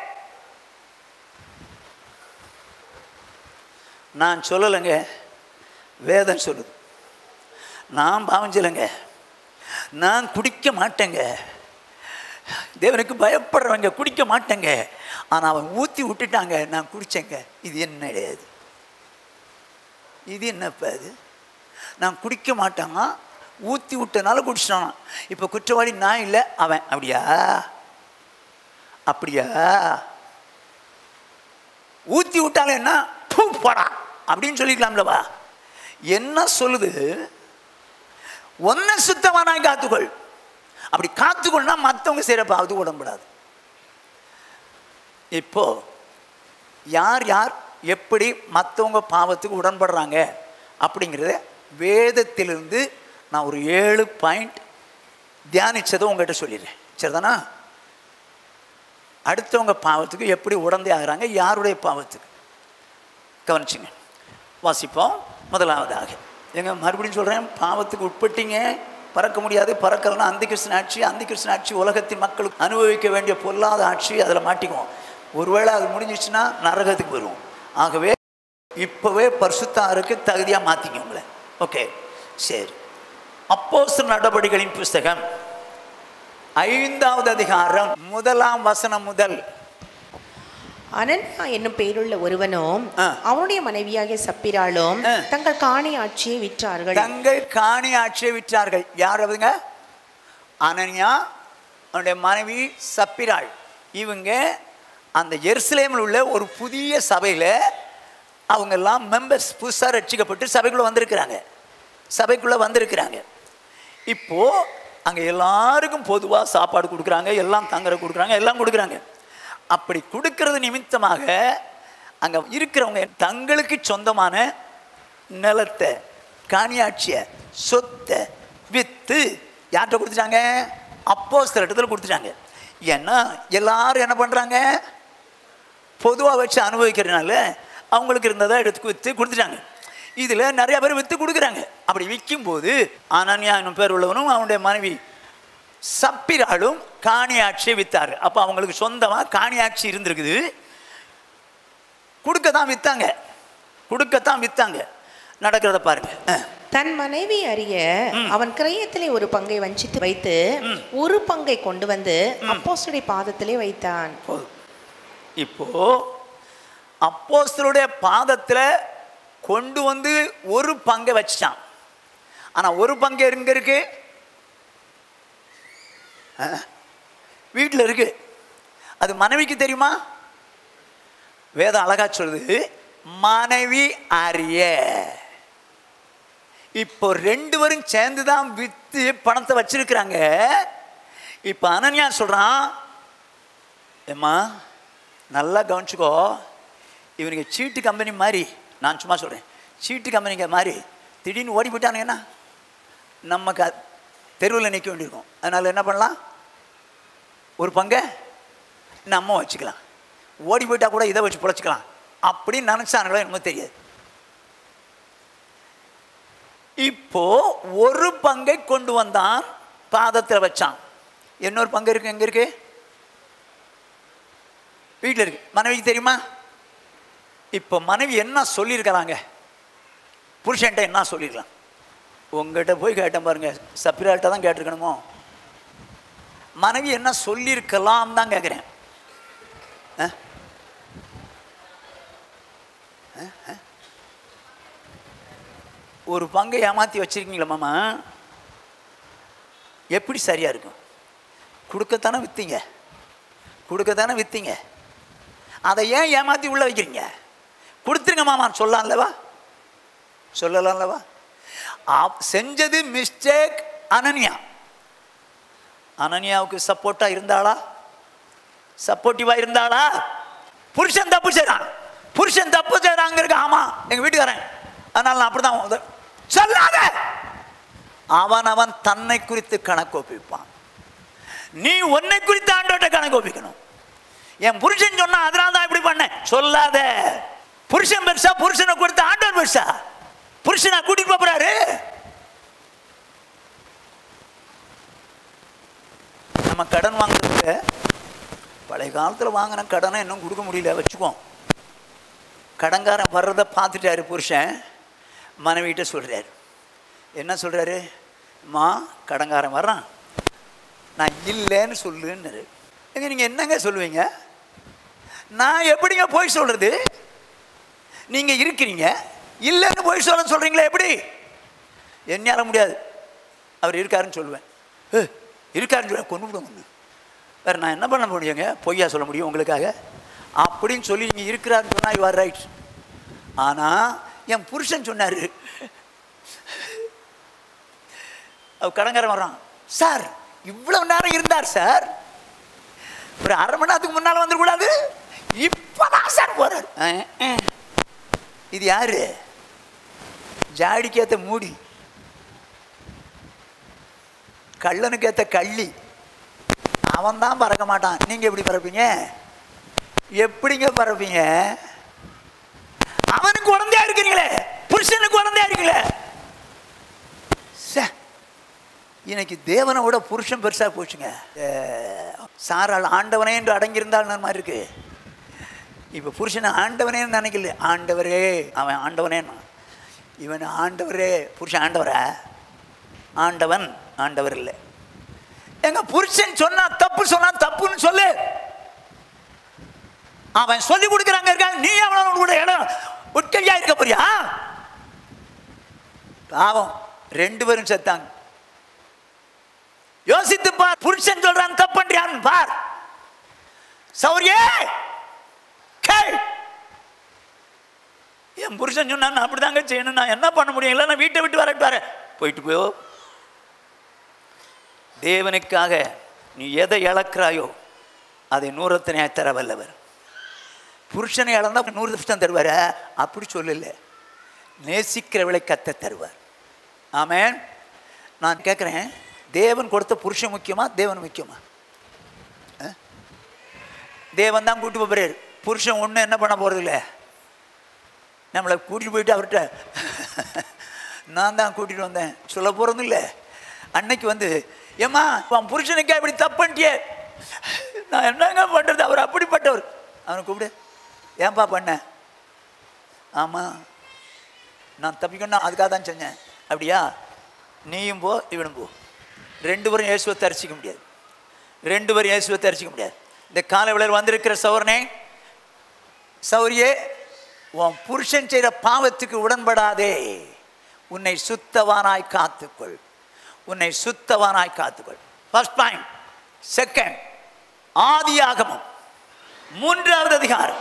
நான் சொல்லலைங்க, வேதம் சொல்லுது. நான் பாவம் செய்யலைங்க, நான் குடிக்க மாட்டேங்க, தேவனுக்கு பயப்படுறவங்க குடிக்க மாட்டேங்க, ஆனால் அவன் ஊற்றி விட்டுட்டாங்க, நான் குடித்தேங்க. இது என்ன இது என்னப்பா இது? நான் குடிக்க மாட்டாங்க, ஊற்றி விட்டனால குடிச்சிட்டான். இப்போ குற்றவாளி நான் இல்லை அவன். அப்படியா அப்படியா? ஊற்றி விட்டாலும் என்ன போடா அப்படின்னு சொல்லிக்கலாம்லவா? என்ன சொல்லுது? ஒன்ன சுத்தமானாய் காத்துக்கொள். அப்படி காத்துக்கொள்ளா மற்றவங்க செய்கிற பாவத்துக்கு உடன்படாது. இப்போ யார் யார் எப்படி மற்றவங்க பாவத்துக்கு உடன்படுறாங்க அப்படிங்கிறத வேதத்திலிருந்து நான் ஒரு 7 பாயிண்ட் தியானித்ததை உங்கள்கிட்ட சொல்லிடுறேன். சரிதானா? அடுத்தவங்க பாவத்துக்கு எப்படி உடந்தை ஆகிறாங்க, யாருடைய பாவத்துக்கு கவனிச்சுங்க. வாசிப்போம். முதலாவதாக எங்க மறுபடியும் சொல்கிறேன், பாவத்துக்கு உட்பட்டீங்க, பறக்க முடியாது. பறக்கலன்னா அந்த கிறிஸ்தன் ஆட்சி உலகத்தின் மக்களுக்கு அனுபவிக்க வேண்டிய பொல்லாத ஆட்சி, அதில் மாட்டிக்குவோம். ஒருவேளை அது முடிஞ்சிச்சுன்னா நரகத்துக்கு வருவோம். ஆகவே இப்போவே பரிசுத்தாருக்கு தகுதியாக மாற்றிக்க உங்களை. ஓகே, சரி. அப்போஸ்தலர் நடபடிகளின் புஸ்தகம் 5வது அதிகாரம் 1ஆம் வசனம் முதல். அனன்யா என்னும் பெயருள்ள ஒருவனும் அவனுடைய மனைவியாகிய சப்பிராளும் தங்கள் காணி ஆட்சியை விற்றார்கள். யார் அவங்க? அனன்யா, அவனுடைய மனைவி சப்பிராள். இவங்க அந்த எருசலேமில் உள்ள ஒரு புதிய சபையில் அவங்கெல்லாம் மெம்பர்ஸ், புதுசாக ரட்சிக்கப்பட்டு சபைக்குள்ளே வந்திருக்கிறாங்க. இப்போது அங்கே எல்லாருக்கும் பொதுவாக சாப்பாடு கொடுக்குறாங்க, எல்லாம் தங்குற கொடுக்குறாங்க, எல்லாம் கொடுக்குறாங்க. அப்படி கொடுக்கறது நிமித்தமாக அங்கே இருக்கிறவங்க தங்களுக்கு சொந்தமான நிலத்தை, காணியாட்சியை, சொத்தை விற்று யார்கிட்ட கொடுத்துட்டாங்க? அப்போஸ்தலரிடத்தில் கொடுத்துட்டாங்க. ஏன்னா எல்லாரும் என்ன பண்ணுறாங்க? பொதுவாக வச்சு அனுபவிக்கிறதுனால அவங்களுக்கு இருந்ததை எடுத்து விற்று கொடுத்துட்டாங்க. இதில் நிறைய பேர் விற்று கொடுக்குறாங்க. அப்படி விற்கும்போது அனன்யா என்னும் பேர் உள்ளவனும் அவனுடைய மனைவி சப்பிராளும் காணியாட்சியை விற்றாரு. அப்போ அவங்களுக்கு சொந்தமாக காணியாட்சி இருந்திருக்குது. கொடுக்கத்தான் விற்றாங்க. நடக்கிறத பாருங்க. தன் மனைவி அறிய அவன் கிரயத்திலே ஒரு பங்கை வஞ்சித்து வைத்து ஒரு பங்கை கொண்டு வந்து அப்போஸ்தலருடைய பாதத்திலே வைத்தான். இப்போ அப்போஸ்தலருடைய பாதத்தில் கொண்டு வந்து ஒரு பங்கை வச்சிட்டான். ஆனால் ஒரு பங்கு எங்க இருக்கு? வீட்டில் இருக்கு. அது மனைவிக்கு தெரியுமா? வேதம் அழகா சொல்லுது, மனைவி அறிய. இப்போ 2 பேரும் சேர்ந்துதான் வித்து பணத்தை வச்சிருக்கிறாங்க. இப்போ அனன்யா சொல்றான், ஏம்மா நல்லா கவனிச்சுக்கோ, இவனுக்கு சீட்டு கம்பெனி மாதிரி, நான் சும்மா சொல்கிறேன், சீட்டு கம்பெனிங்க மாதிரி திடீர்னு ஓடி போயிட்டானுங்கன்னா நமக்கு தெருவில் நிற்க வேண்டியிருக்கும். அதனால் என்ன பண்ணலாம்? ஒரு பங்கை நம்ம வச்சுக்கலாம், ஓடி போயிட்டா கூட இதை வச்சு பிழைச்சிக்கலாம் அப்படின்னு நினச்சானுங்களோ என்னமோ தெரியாது. இப்போ ஒரு பங்கை கொண்டு வந்தான், பாதத்தில் வச்சான். இன்னொரு பங்கு இருக்கு. எங்கே இருக்கு? வீட்டில் இருக்கு. மனைவிக்கு தெரியுமா? இப்போ மனைவி என்ன சொல்லியிருக்கிறாங்க? புருஷன்ட்ட என்ன சொல்லியிருக்கலாம்? உங்கள்கிட்ட போய் கேட்டேன் பாருங்க, சப்பிராள்கிட்ட தான் கேட்டிருக்கணுமோ? மனைவி என்ன சொல்லியிருக்கலாம் தான் கேட்குறேன். ஒரு பங்கை ஏமாற்றி வச்சிருக்கீங்களா மாமா? எப்படி சரியா இருக்கும்? கொடுக்கத்தானே விற்றீங்க, அதை ஏன் ஏமாற்றி உள்ள வைக்கிறீங்க? கொடுத்துருங்க மாமான்னு சொல்லலாம்லவா? செஞ்சது மிஸ்டேக். அனன்யாவுக்கு சப்போர்ட்டிவா இருந்தாளா? புருஷன் தப்பு செய்றாங்க. ஆமா, எங்க வீட்டுக்காரன், அதனால நான் அப்படிதான் சொல்லாத. அவன் தன்னை குறித்து கணக்கு ஒப்பிப்பான். நீ உன்னை குறித்து ஆண்டவர்கிட்ட கணக்கு ஒப்பிக்கணும். என் புருஷன் சொன்னா அதனால தான் இப்படி பண்ண சொல்லாத. புருஷன் பெருசா, புருஷனை கொடுத்து ஆண்டவர் பெருசா? புருஷனை கூட்டிட்டு போறாரு. நம்ம கடன் வாங்குறதுல பழைய காலத்தில் வாங்கின கடனை இன்னும் கொடுக்க முடியல வச்சுக்கோம். கடன்காரன் வர்றதை பார்த்துட்டாரு புருஷன். மனைவிட்ட சொல்றாரு, என்ன சொல்றாரு? மா கடங்காரன் வர்றான், நான் இல்லைன்னு சொல்லுன்னு. எங்க நீங்கள் என்னங்க சொல்லுவீங்க? நான் எப்படிங்க போய் சொல்கிறது? நீங்கள் இருக்கிறீங்க, இல்லைன்னு போய் சொல்கிறீங்களே எப்படி? என்னால் முடியாது. அவர் இருக்காருன்னு சொல்லுவேன். இருக்காருன்னு சொல்லுவேன், கொண்டு விடுவோம். வேறு நான் என்ன பண்ண முடியுங்க? பொய்யா சொல்ல முடியும் உங்களுக்காக? அப்படின்னு சொல்லி நீங்கள் இருக்கிறாருன்னு சொன்னால் யூ ஆர் ரைட். ஆனால் என் புருஷன் சொன்னார், அவர் கடங்காரன் வர்றான், சார் இவ்வளவு நேரம் இருந்தார் சார், ஒரு அரை மணி நேரத்துக்கு முன்னால் வந்துடக்கூடாது, இப்போதான் சார் போறார். இது யாரு? ஜாடிக்கேற்ற மூடி, கள்ளனுக்கு ஏற்ற கள்ளி. அவன் தான் பறக்க மாட்டான். நீங்கள் எப்படி பறப்பீங்க? எப்படிங்க பறப்பீங்க? அவனுக்கு குழந்தையா இருக்கிறீங்களே, புருஷனுக்கு குழந்தையா இருக்கீங்களே. இன்னைக்கு தேவனை விட புருஷன் பெருசாக போச்சுங்க. சாரால் ஆண்டவனே என்று அடங்கியிருந்தால் நான் மாதிரி இருக்கு. இப்போ புருஷனை ஆண்டவனேன்னு நினைக்கல. ஆண்டவரே, அவன் ஆண்டவனேன்னா இவன் ஆண்டவரே. புருஷன் ஆண்டவரா? ஆண்டவன் ஆண்டவர் இல்லை. எங்க புருஷன் சொன்னா தப்பு, சொன்னா தப்புன்னு சொல்லு. அவன் சொல்லி கொடுக்குறாங்க இருக்காங்க, நீ அவனோட கூட இடம் உட்கையா இருக்க போறியா? பாவம், 2 பேரும் செத்தாங்க. யோசித்து பார். புருஷன் சொல்றான் தப்பு பண்றியான்னு பார். சௌரியே கேள், என் புருஷன் சொன்னா நான் அப்படிதாங்க செய்யணும், நான் என்ன பண்ண முடியும்? இல்லை நான் வீட்டை விட்டு வரட்டு போயிட்டு போயோ. தேவனுக்காக நீ எதை இழக்கிறாயோ அதை 100 தர வல்லவர். புருஷனை இழந்தா 100 தருவார, அப்படி சொல்லல. நேசிக்கிறவளை கத்த தருவார். ஆமென். நான் கேட்குறேன், தேவன் கொடுத்த புருஷன் முக்கியமா, தேவன் முக்கியமா? தேவன் தான் கூட்டு போறாரு. புருஷன் ஒன்றும் என்ன பண்ண போறது இல்லை. நம்மளை கூட்டிட்டு போயிட்டு அவர்கிட்ட நான் தான் கூட்டிட்டு வந்தேன் சொல்ல போறது இல்லை. அன்னைக்கு வந்து, ஏம்மா அவன் புருஷனுக்கே இப்படி தப்புன்ட்டியே, நான் என்னங்க பண்றது? அவர் அப்படிப்பட்டவர். அவனை கூப்பிடு, ஏன்பா பண்ண? ஆமாம் நான் தப்பிக்கணும், அதுக்காக தான் செஞ்சேன். அப்படியா? நீயும் போ, இவனும் போ. 2 பேரும் இயேசுவை தரிசிக்க முடியாது. 2 பேரும் இயேசுவை தரிசிக்க முடியாது. இந்த காலை வேளையில் வந்திருக்கிற சௌரனே, சௌரியே, உன் புருஷன் செய்கிற பாவத்துக்கு உடன்படாதே. உன்னை சுத்தவானாய் காத்துக்கொள், உன்னை சுத்தவானாய் காத்துக்கொள். First point. செகண்ட், ஆதியாகமம் 3வது அதிகாரம்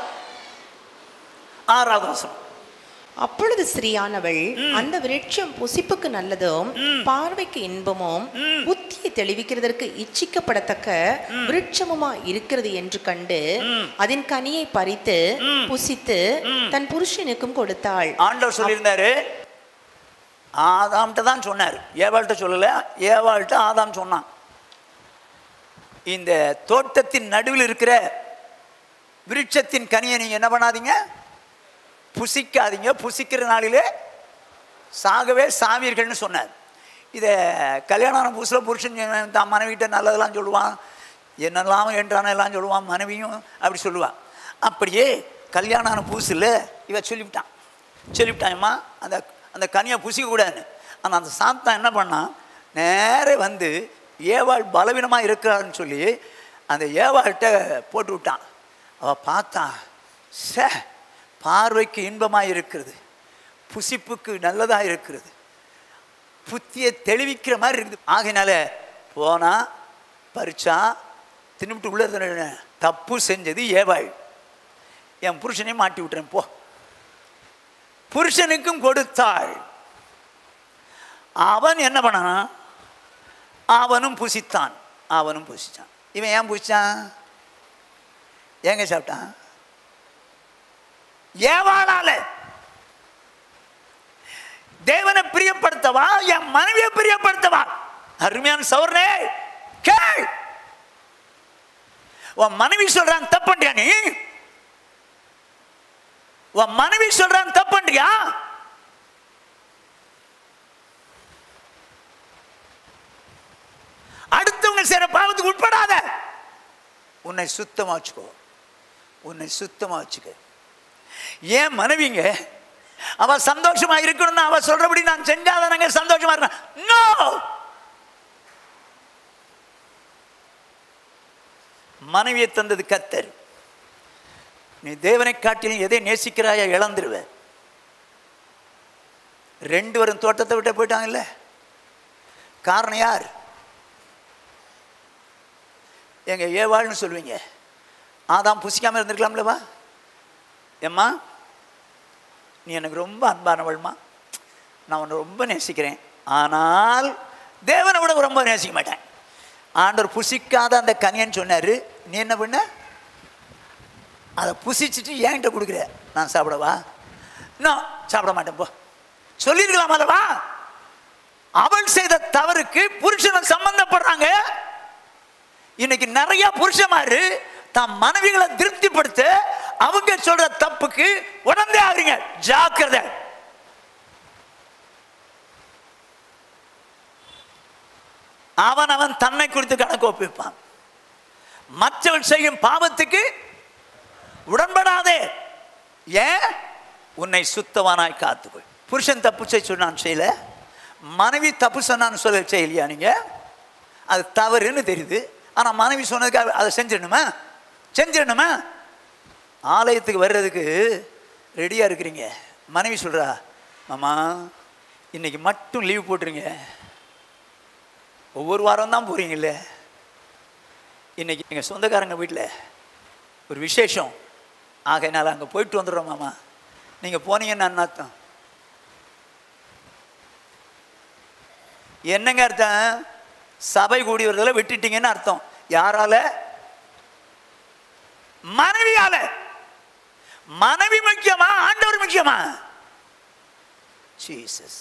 6வது வசனம். அப்பொழுது ஸ்திரீயானவள், அந்த விருட்சம் புசிப்புக்கு நல்லதும் பார்வைக்கு இன்பமும் புத்தியை தெளிவிக்கிறதற்கு இச்சிக்கப்படத்தக்க விருட்சமுமா இருக்கிறது என்று கண்டு அதன் கனியை பறித்து புசித்து தன் புருஷனுக்கும் கொடுத்தாள். ஆண்டவர் சொல்லியிருந்தாரு, ஆதாம்கிட்ட தான் சொன்னார், ஏவாள்கிட்ட சொல்லல. ஏவாள்கிட்ட ஆதாம் சொன்னான், இந்த தோட்டத்தின் நடுவில் இருக்கிற விருட்சத்தின் கனியை நீங்க என்ன பண்ணாதீங்க, புசிக்காதீங்க, புசிக்கிற நாளிலே சாகவே சாவீர்கள்னு சொன்னார். இதை கல்யாணம் புதுசில் புருஷன் தான் மனைவிட்ட நல்லதெல்லாம் சொல்லுவான், என்னெல்லாம் என்றான எல்லாம் சொல்லுவான், மனைவியும் அப்படி சொல்லுவான். அப்படியே கல்யாணம் புதுசில் இவ சொல்லிவிட்டான்மா அந்த அந்த கனியை புசிக்கக்கூடாதுன்னு. ஆனால் அந்த சாத்தான் என்ன பண்ணான், நேரே வந்து ஏவாள் பலவீனமாக இருக்கிறான்னு சொல்லி அந்த ஏவாள்கிட்ட போட்டு விட்டான். அவள் பார்த்தா, பார்வைக்கு இன்பமாக இருக்கிறது, புசிப்புக்கு நல்லதாக இருக்கிறது, புத்தியை தெளிவிக்கிற மாதிரி இருக்குது. ஆகையினால போனா பறிச்சா தின்னுட்டு உள்ள தப்பு செஞ்சது ஏவாள். என் புருஷனையும் மாட்டி விட்டுறேன் போ. புருஷனுக்கும் கொடுத்தாள். அவன் என்ன பண்ணான், அவனும் புசித்தான். இவன் ஏன் புசிச்சான்? ஏங்க சாப்பிட்டான்? ஏவாளால. தேவனை பிரியப்படுத்தவா, என் மனைவியை பிரியப்படுத்தவா? அருமையான சௌரனே கேள். உன் மனைவி சொல்றான் தப்புன்றியா? நீ உன் மனைவி சொல்றான் தப்புன்றியா? அடுத்தவங்க செய்யற பாவத்துக்கு உட்படாத. உன்னை சுத்தமா வச்சுக்கோ, உன்னை சுத்தமா வச்சுக்க. ஏன் மனைவிங்க அவ சந்தோஷமா இருக்கணும்னு அவ சொல்றபடி நான் செஞ்சாதானங்க சந்தோஷமா இருக்கணும். நோ, மனைவியை தந்தது கர்த்தர். நீ தேவனை காட்டிலும் எதை நேசிக்கிறாயா இழந்துருவ. 2 பேரும் தோட்டத்தை விட்டு போயிட்டாங்கல்ல. காரணம் யார்? எங்க ஏவாள்னு சொல்லுவீங்க. ஆதாம் புசிக்காமல் இருந்திருக்கலாம்லவா? ஏம்மா நீ எனக்கு ரொம்ப அன்பானவள்மா, நான் உன்னை ரொம்ப நேசிக்கிறேன், ஆனால் தேவனை விட ரொம்ப நேசிக்க மாட்டேன். ஆண்டவர் புசிக்காத அந்த கனியன்னு சொன்னார். நீ என்ன பண்ண? அதை புசிச்சுட்டு என்கிட்ட கொடுக்குற. நான் சாப்பிடவா? நான் சாப்பிட மாட்டேன் போ சொல்லியிருக்கலாம் அல்லவா? அவள் செய்த தவறுக்கு புருஷன் சம்பந்தப்படுறாங்க. இன்னைக்கு நிறைய புருஷமாரு தம் மனைவிகளை திருப்திப்படுத்த அவங்க சொல்ற தப்புக்கு உடனே ஆகுறீங்க. ஜாக்கிரதை. அவன் தன்னை குறித்து கணக்கு ஒப்பிப்பான். மற்றவள் செய்யும் பாவத்துக்கு உடன்படாதே. ஏன்? உன்னை சுத்தவானாய் காத்துக்கொள். புருஷன் தப்பு சொன்னான்னு செய்யல, மனைவி தப்பு சொன்னான்னு சொல்ல செய்யலையா? நீங்க அது தவறுன்னு தெரியுது, ஆனா மனைவி சொன்னதுக்கு அதை செஞ்சிடணுமா? ஆலயத்துக்கு வர்றதுக்கு ரெடியா இருக்கிறீங்க. மனைவி சொல்றா, மாமா இன்னைக்கு மட்டும் லீவ் போட்டுருங்க, ஒவ்வொரு வாரம் தான் போறீங்கல்ல, இன்னைக்கு எங்கள் சொந்தக்காரங்க வீட்டில் ஒரு விசேஷம், ஆகையினால அங்கே போயிட்டு வந்துடுறோம் மாமா, நீங்கள் போனீங்கன்னு அர்த்தம். என்னங்க அர்த்தம்? சபை கூடி வருதில் விட்டுட்டீங்கன்னு அர்த்தம். யாரால? மனைவியால. மனைவி முக்கியமா ஆண்டவர் முக்கியமா? ஜீசஸ்.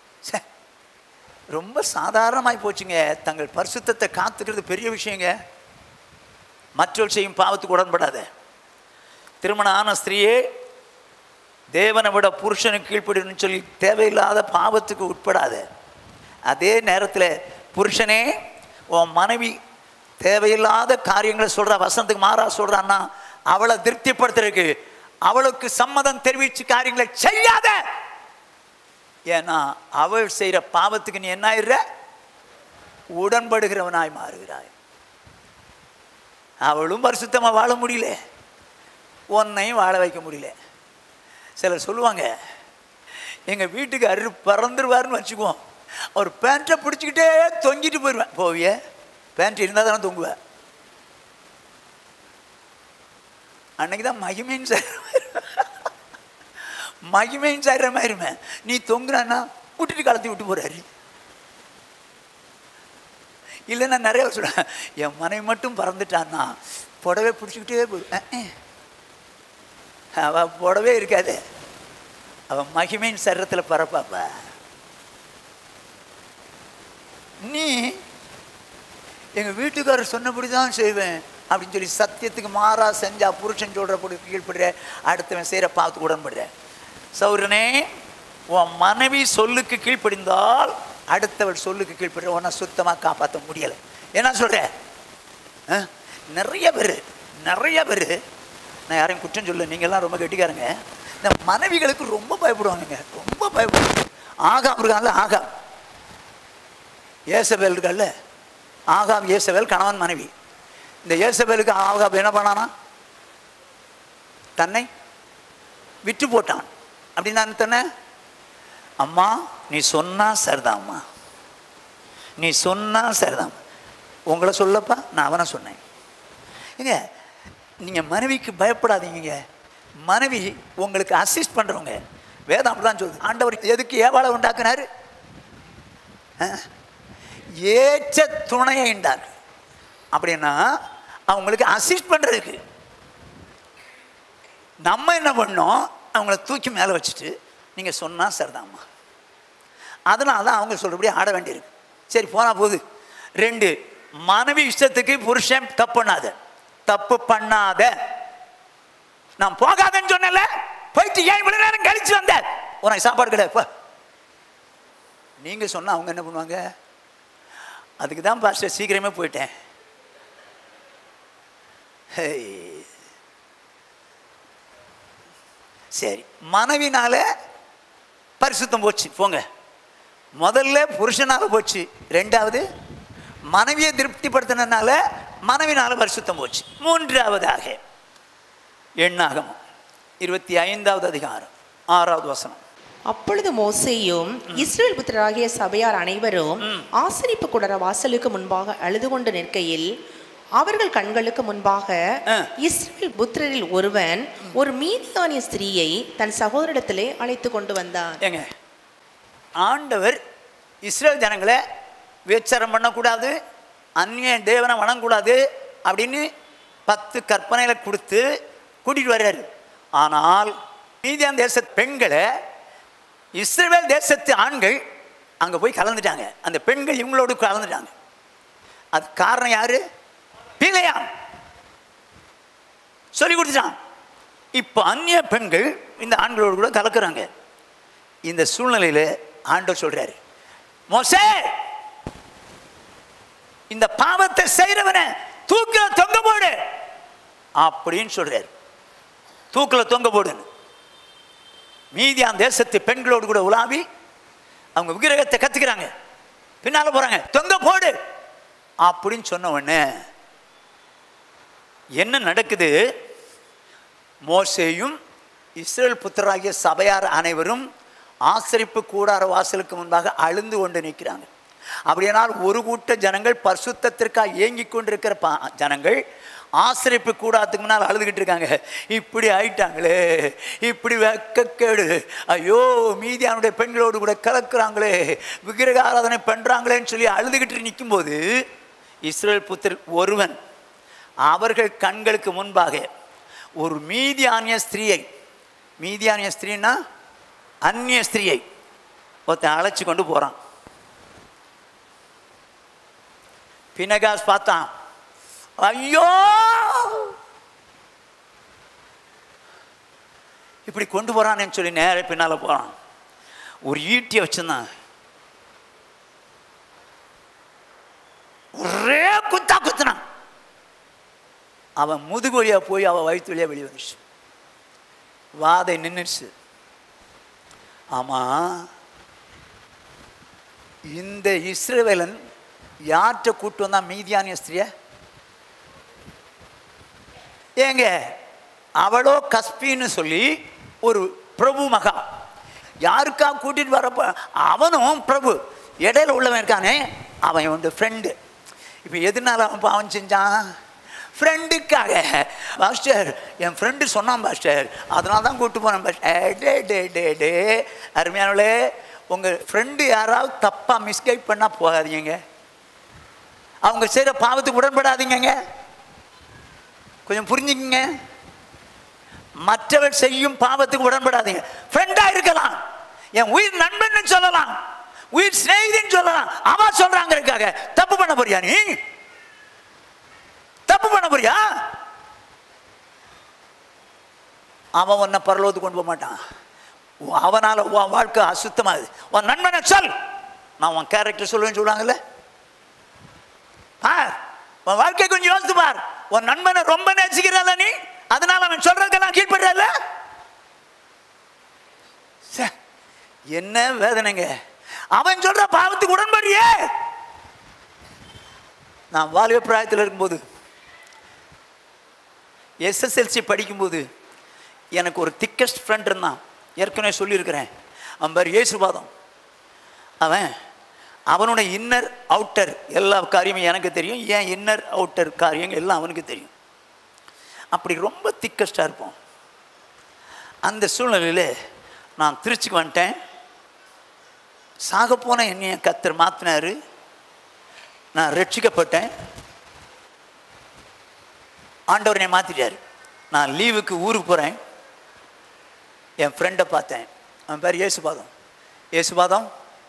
ரொம்ப சாதாரணமாய் போச்சுங்க. தங்கள் பரிசுத்தத்தை காத்துக்கிறது பெரிய விஷயங்க. மற்றவர்கள் செய்யும் பாவத்துக்கு உடன்படாத. திருமணம் ஆன ஸ்திரீயே, தேவனை விட புருஷனுக்கு கீழ்ப்படின்னு சொல்லி தேவையில்லாத பாவத்துக்கு உட்படாத. அதே நேரத்தில் புருஷனே, உன் மனைவி தேவையில்லாத காரியங்களை சொல்ற, வசனத்துக்கு மாறா சொல்றான்னா அவளை திருப்திப்படுத்துறதுக்கு அவளுக்கு சம்மதம் தெரிவிச்சு காரியங்களை செய்யாத. ஏன்னா அவள் செய்கிற பாவத்துக்கு நீ என்ன ஆயிடுற? உடன்படுகிறவனாய் மாறுகிறாய். அவளும் பரிசுத்தமாக வாழ முடியல, உன்னையும் வாழ வைக்க முடியல. சிலர் சொல்லுவாங்க, எங்கள் வீட்டுக்கு பறந்துருவாருன்னு வச்சுக்குவோம், அவர் பேண்ட்டை பிடிச்சிக்கிட்டே தொங்கிட்டு போயிடுவேன். போவிய பேண்ட் இருந்தால் தானே தொங்குவேன். அன்னைக்கு தான் மகிமைன்னு சாயிற மாதிரிமே. நீ தொங்குறான்னா விட்டுட்டு கலத்தி விட்டு போறாரு. இல்லைன்னா நிறைய சொல்றேன், என் மனைவி மட்டும் பறந்துட்டான்னா புடவை பிடிச்சிக்கிட்டே போயிடுவேன். அவ புடவே இருக்காது, அவன் மகிமையின் சரீரத்தில் பறப்பாப்பா. நீ எங்கள் வீட்டுக்காரர் சொன்னபடி தான் செய்வேன் அப்படின்னு சொல்லி சத்தியத்துக்கு மாறா செஞ்சா புருஷன் சொல்கிறபடி கீழ்படுற, அடுத்தவன் செய்கிற பார்த்து உடன்படுற. சௌரனே, உன் மனைவி சொல்லுக்கு கீழ்ப்படிந்தால் அடுத்தவள் சொல்லுக்கு கீழ்படுற, உன்னை சுத்தமாக காப்பாற்ற முடியலை. என்ன சொல்கிற? நிறைய பேர் நான் யாரையும் குற்றம் சொல்ல, நீங்கள்லாம் ரொம்ப கெட்டிக்காரங்க. இந்த மனைவிகளுக்கு ரொம்ப பயப்படுவாங்க, ரொம்ப பயப்படுவாங்க. ஆகாம் இருக்கான்ல, ஆகாம் ஏசபேல் இருக்கான்ல, ஆகாம் ஏசபேல் கணவன் மனைவி. இந்த ஏசபேலுக்கு ஆகாம் என்ன பண்ணானா? தன்னை விட்டு போட்டான். அப்படின்னா தானே, அம்மா நீ சொன்னா சரிதான்மா, நீ சொன்னா சரிதான், உங்களை சொல்லப்பா நான் அவனை சொன்னேன். ஏங்க நீங்கள் மனைவிக்கு பயப்படாதீங்க. மனைவி உங்களுக்கு அசிஸ்ட் பண்ணுறவங்க. வேதம் அப்படிதான் சொல்லுது. ஆண்டவர் எதுக்கு ஏவாளை உண்டாக்குனாரு? ஏற்ற துணையை உண்டார். அப்படின்னா அவங்களுக்கு அசிஸ்ட் பண்ணுறதுக்கு. நம்ம என்ன பண்ணோம்? அவங்கள தூக்கி மேலே வச்சுட்டு நீங்கள் சொன்னால் சரிதாம்மா, அதனால தான் அவங்க சொல்கிறபடி ஆட வேண்டியிருக்கு. சரி போனால் போகுது. 2, மனைவி இஷ்டத்துக்கு புருஷன் தப்பு பண்ணாத. நான் போகாதன்னு சொன்னல, போயிட்டு ஏன் இவ்வளவு நேரம் கழிச்சு வந்த, உனக்கு சாப்பாடு கிடையாது. நீங்கள் சொன்னால் அவங்க என்ன பண்ணுவாங்க? அதுக்கு தான் பாஸ்டர் சீக்கிரமே போயிட்டேன். சரி, மனைவினால பரிசுத்தம் போச்சு போங்க. முதல்ல புருஷனால போச்சு, 2வது மனைவியை திருப்திப்படுத்தினால மனைவினால பரிசுத்தம் போச்சு. மூன்றாவதாக எண்ணாகமம் 25வது அதிகாரம் 6வது வசனம். அப்பொழுது மோசேயும் இஸ்ரவேல் புத்திரராகிய சபையார் அனைவரும் ஆசரிப்பு கூடார வாசலுக்கு முன்பாக அழுது கொண்டு நிற்கையில் அவர்கள் கண்களுக்கு முன்பாக இஸ்ரவேல் புத்திரரில் ஒருவன் ஒரு மீதியானிய ஸ்திரீயை தன் சகோதரிடத்திலே அழைத்து கொண்டு வந்தான். ஏங்க, ஆண்டவர் இஸ்ரவேல் ஜனங்களை விபச்சாரம் பண்ணக்கூடாது, அந்நிய தேவனை வணங்கக்கூடாது அப்படின்னு 10 கற்பனைகளை கொடுத்து கூட்டிகிட்டு வர்றாரு. ஆனால் மீதியான் தேச பெண்களை இஸ்ரவேல் தேசத்து ஆண்கள் அங்கே போய் கலந்துட்டாங்க. அந்த பெண்கள் இவங்களோடு கலந்துட்டாங்க. அது காரணம் யாரு? பிலேயாம் சொல்லி கொடுத்துட்டான். இப்போ அந்நிய பெண்கள் இந்த ஆண்களோடு கூட கலக்குறாங்க. இந்த சூழ்நிலையில் ஆண்டவர் சொல்றாரு, மோசே, இந்த பாவத்தை செய்கிறவனை தூக்கில தொங்க போடு அப்படின்னு சொல்றாரு. தூக்கில தொங்க போடுன்னு. மீதியான் தேசத்து பெண்களோடு கூட உலாவி அவங்க விக்கிரகத்தை கத்துக்கிறாங்க, பின்னால போறாங்க, தொங்க போடு அப்படின்னு சொன்ன உடனே என்ன நடக்குது? மோசேயும் இஸ்ரவேல் புத்திரராகிய சபையார் அனைவரும் ஆசரிப்பு கூடார வாசலுக்கு முன்பாக அழுந்து கொண்டு நிற்கிறாங்க. அப்படியானால் ஒரு கூட்ட ஜனங்கள் பரிசுத்தத்திற்காக ஏங்கி கொண்டிருக்கிற ஜனங்கள் ஆசரிப்பு கூடாரத்துக்கு முன்னால் அழுதுகிட்டு இருக்காங்க. இப்படி ஆயிட்டாங்களே, இப்படி வெக்கக்கேடு, ஐயோ மீதியானுடைய பெண்களோடு கூட கலக்குறாங்களே, விக்கிரக ஆராதனை பண்றாங்களேன்னு சொல்லி அழுதுகிட்டு நிற்கும்போது இஸ்ரவேல் புத்திரர் ஒருவன் அவர்கள் கண்களுக்கு முன்பாக ஒரு மீதியானிய ஸ்திரீயை, மீதியானிய ஸ்திரீன்னா அந்நிய ஸ்திரீயை ஒருத்தன் அழைச்சி கொண்டு போறான். பினகாஸ் பார்த்தான், ஐயோ இப்படி கொண்டு போறான்னு சொல்லி நேர பின்னால போறான். ஒரு ஈட்டியை வச்சிருந்தான், ஒரே குத்தா குத்துனான். அவன் முதுகு வழியா போய் அவன் வயிற்று வழியா வெளியே வந்துச்சு, வாதை நின்றுச்சு. ஆமா, இந்த இஸ்ரவேலன் யார்கிட்ட கூட்டு வந்தான் மீதியானிய ஸ்திரிய? ஏங்க, அவளோ கஸ்பின்னு சொல்லி ஒரு பிரபு மகா, யாருக்கா கூட்டிட்டு வரப்ப அவனும் பிரபு, இடையில உள்ளவன் இருக்கானே அவன் வந்து ஃப்ரெண்டு. இப்போ எதனால அவன் பாவம் செஞ்சான்? ஃப்ரெண்டுக்காக. பாஸ்டர், என் ஃப்ரெண்டு சொன்னான் பாஸ்டர், அதனால தான் கூப்பிட்டு போனேன் பாஸ்டர். டே டே டே டே அருமையானவளே, உங்கள் ஃப்ரெண்டு யாராவது தப்பாக மிஸ்கைட் பண்ணால் போகாதீங்க, அவங்க செய்கிற பாவத்துக்கு உடன்படாதீங்க. கொஞ்சம் புரிஞ்சுக்கிங்க. மற்றவர் செய்யும் பாவத்துக்கு உடன்படாதீங்க. ஃப்ரெண்டாக இருக்கலாம், என் உயிர் நண்பன் சொல்லலாம், உயிர் சிநேகிதன்னு சொல்லலாம். அவன் சொல்றாங்கிறதுக்காக தப்பு பண்ண போறியா? நீ தப்பு பண்ண போறியா? அவன் உன்னை பரலோகத்துக்கு கொண்டு போக மாட்டான். அவனால உன் வாழ்க்கை அசுத்தமாகுது. உன் நண்பனை சொல், நான் உன் கேரக்டர் சொல்லுவேன்னு சொல்லுவாங்கல்ல. பார், உன் வாழ்க்கை கொஞ்சம் யோசித்து பார். உன் நண்பனை ரொம்ப நேசிக்கிறல்ல நீ, அதனால அவன் சொல்றதுக்கெல்லாம் கீழ்படுறல்ல. என்ன வேதனைங்க! அவன் சொல்ற பாவத்துக்கு உடன்படியே. நான் வாலிப பிராயத்தில் இருக்கும்போது, எஸ்எஸ்எல்சி படிக்கும்போது எனக்கு ஒரு திக்கஸ்ட் ஃப்ரெண்ட் இருந்தான். ஏற்கனவே சொல்லியிருக்கிறேன், அவன் பேர் இயேசுபாதம். அவனோட இன்னர் அவுட்டர் எல்லா காரியமும் எனக்கு தெரியும், ஏன் இன்னர் அவுட்டர் காரியங்கள் எல்லாம் அவனுக்கு தெரியும். அப்படி ரொம்ப திக்கஸ்டாக இருப்போம். அந்த சூழ்நிலையில் நான் திருச்சிக்கு வந்துட்டேன். சாகப்போன என்னைய கர்த்தர் மாற்றினார். நான் ரட்சிக்கப்பட்டேன். ஆண்டவர் என்னை மாற்றிட்டார். நான் லீவுக்கு ஊருக்கு போகிறேன். என் ஃப்ரெண்டை பார்த்தேன், அவன் பேர் இயேசுபாதம். இயேசுபாதம்,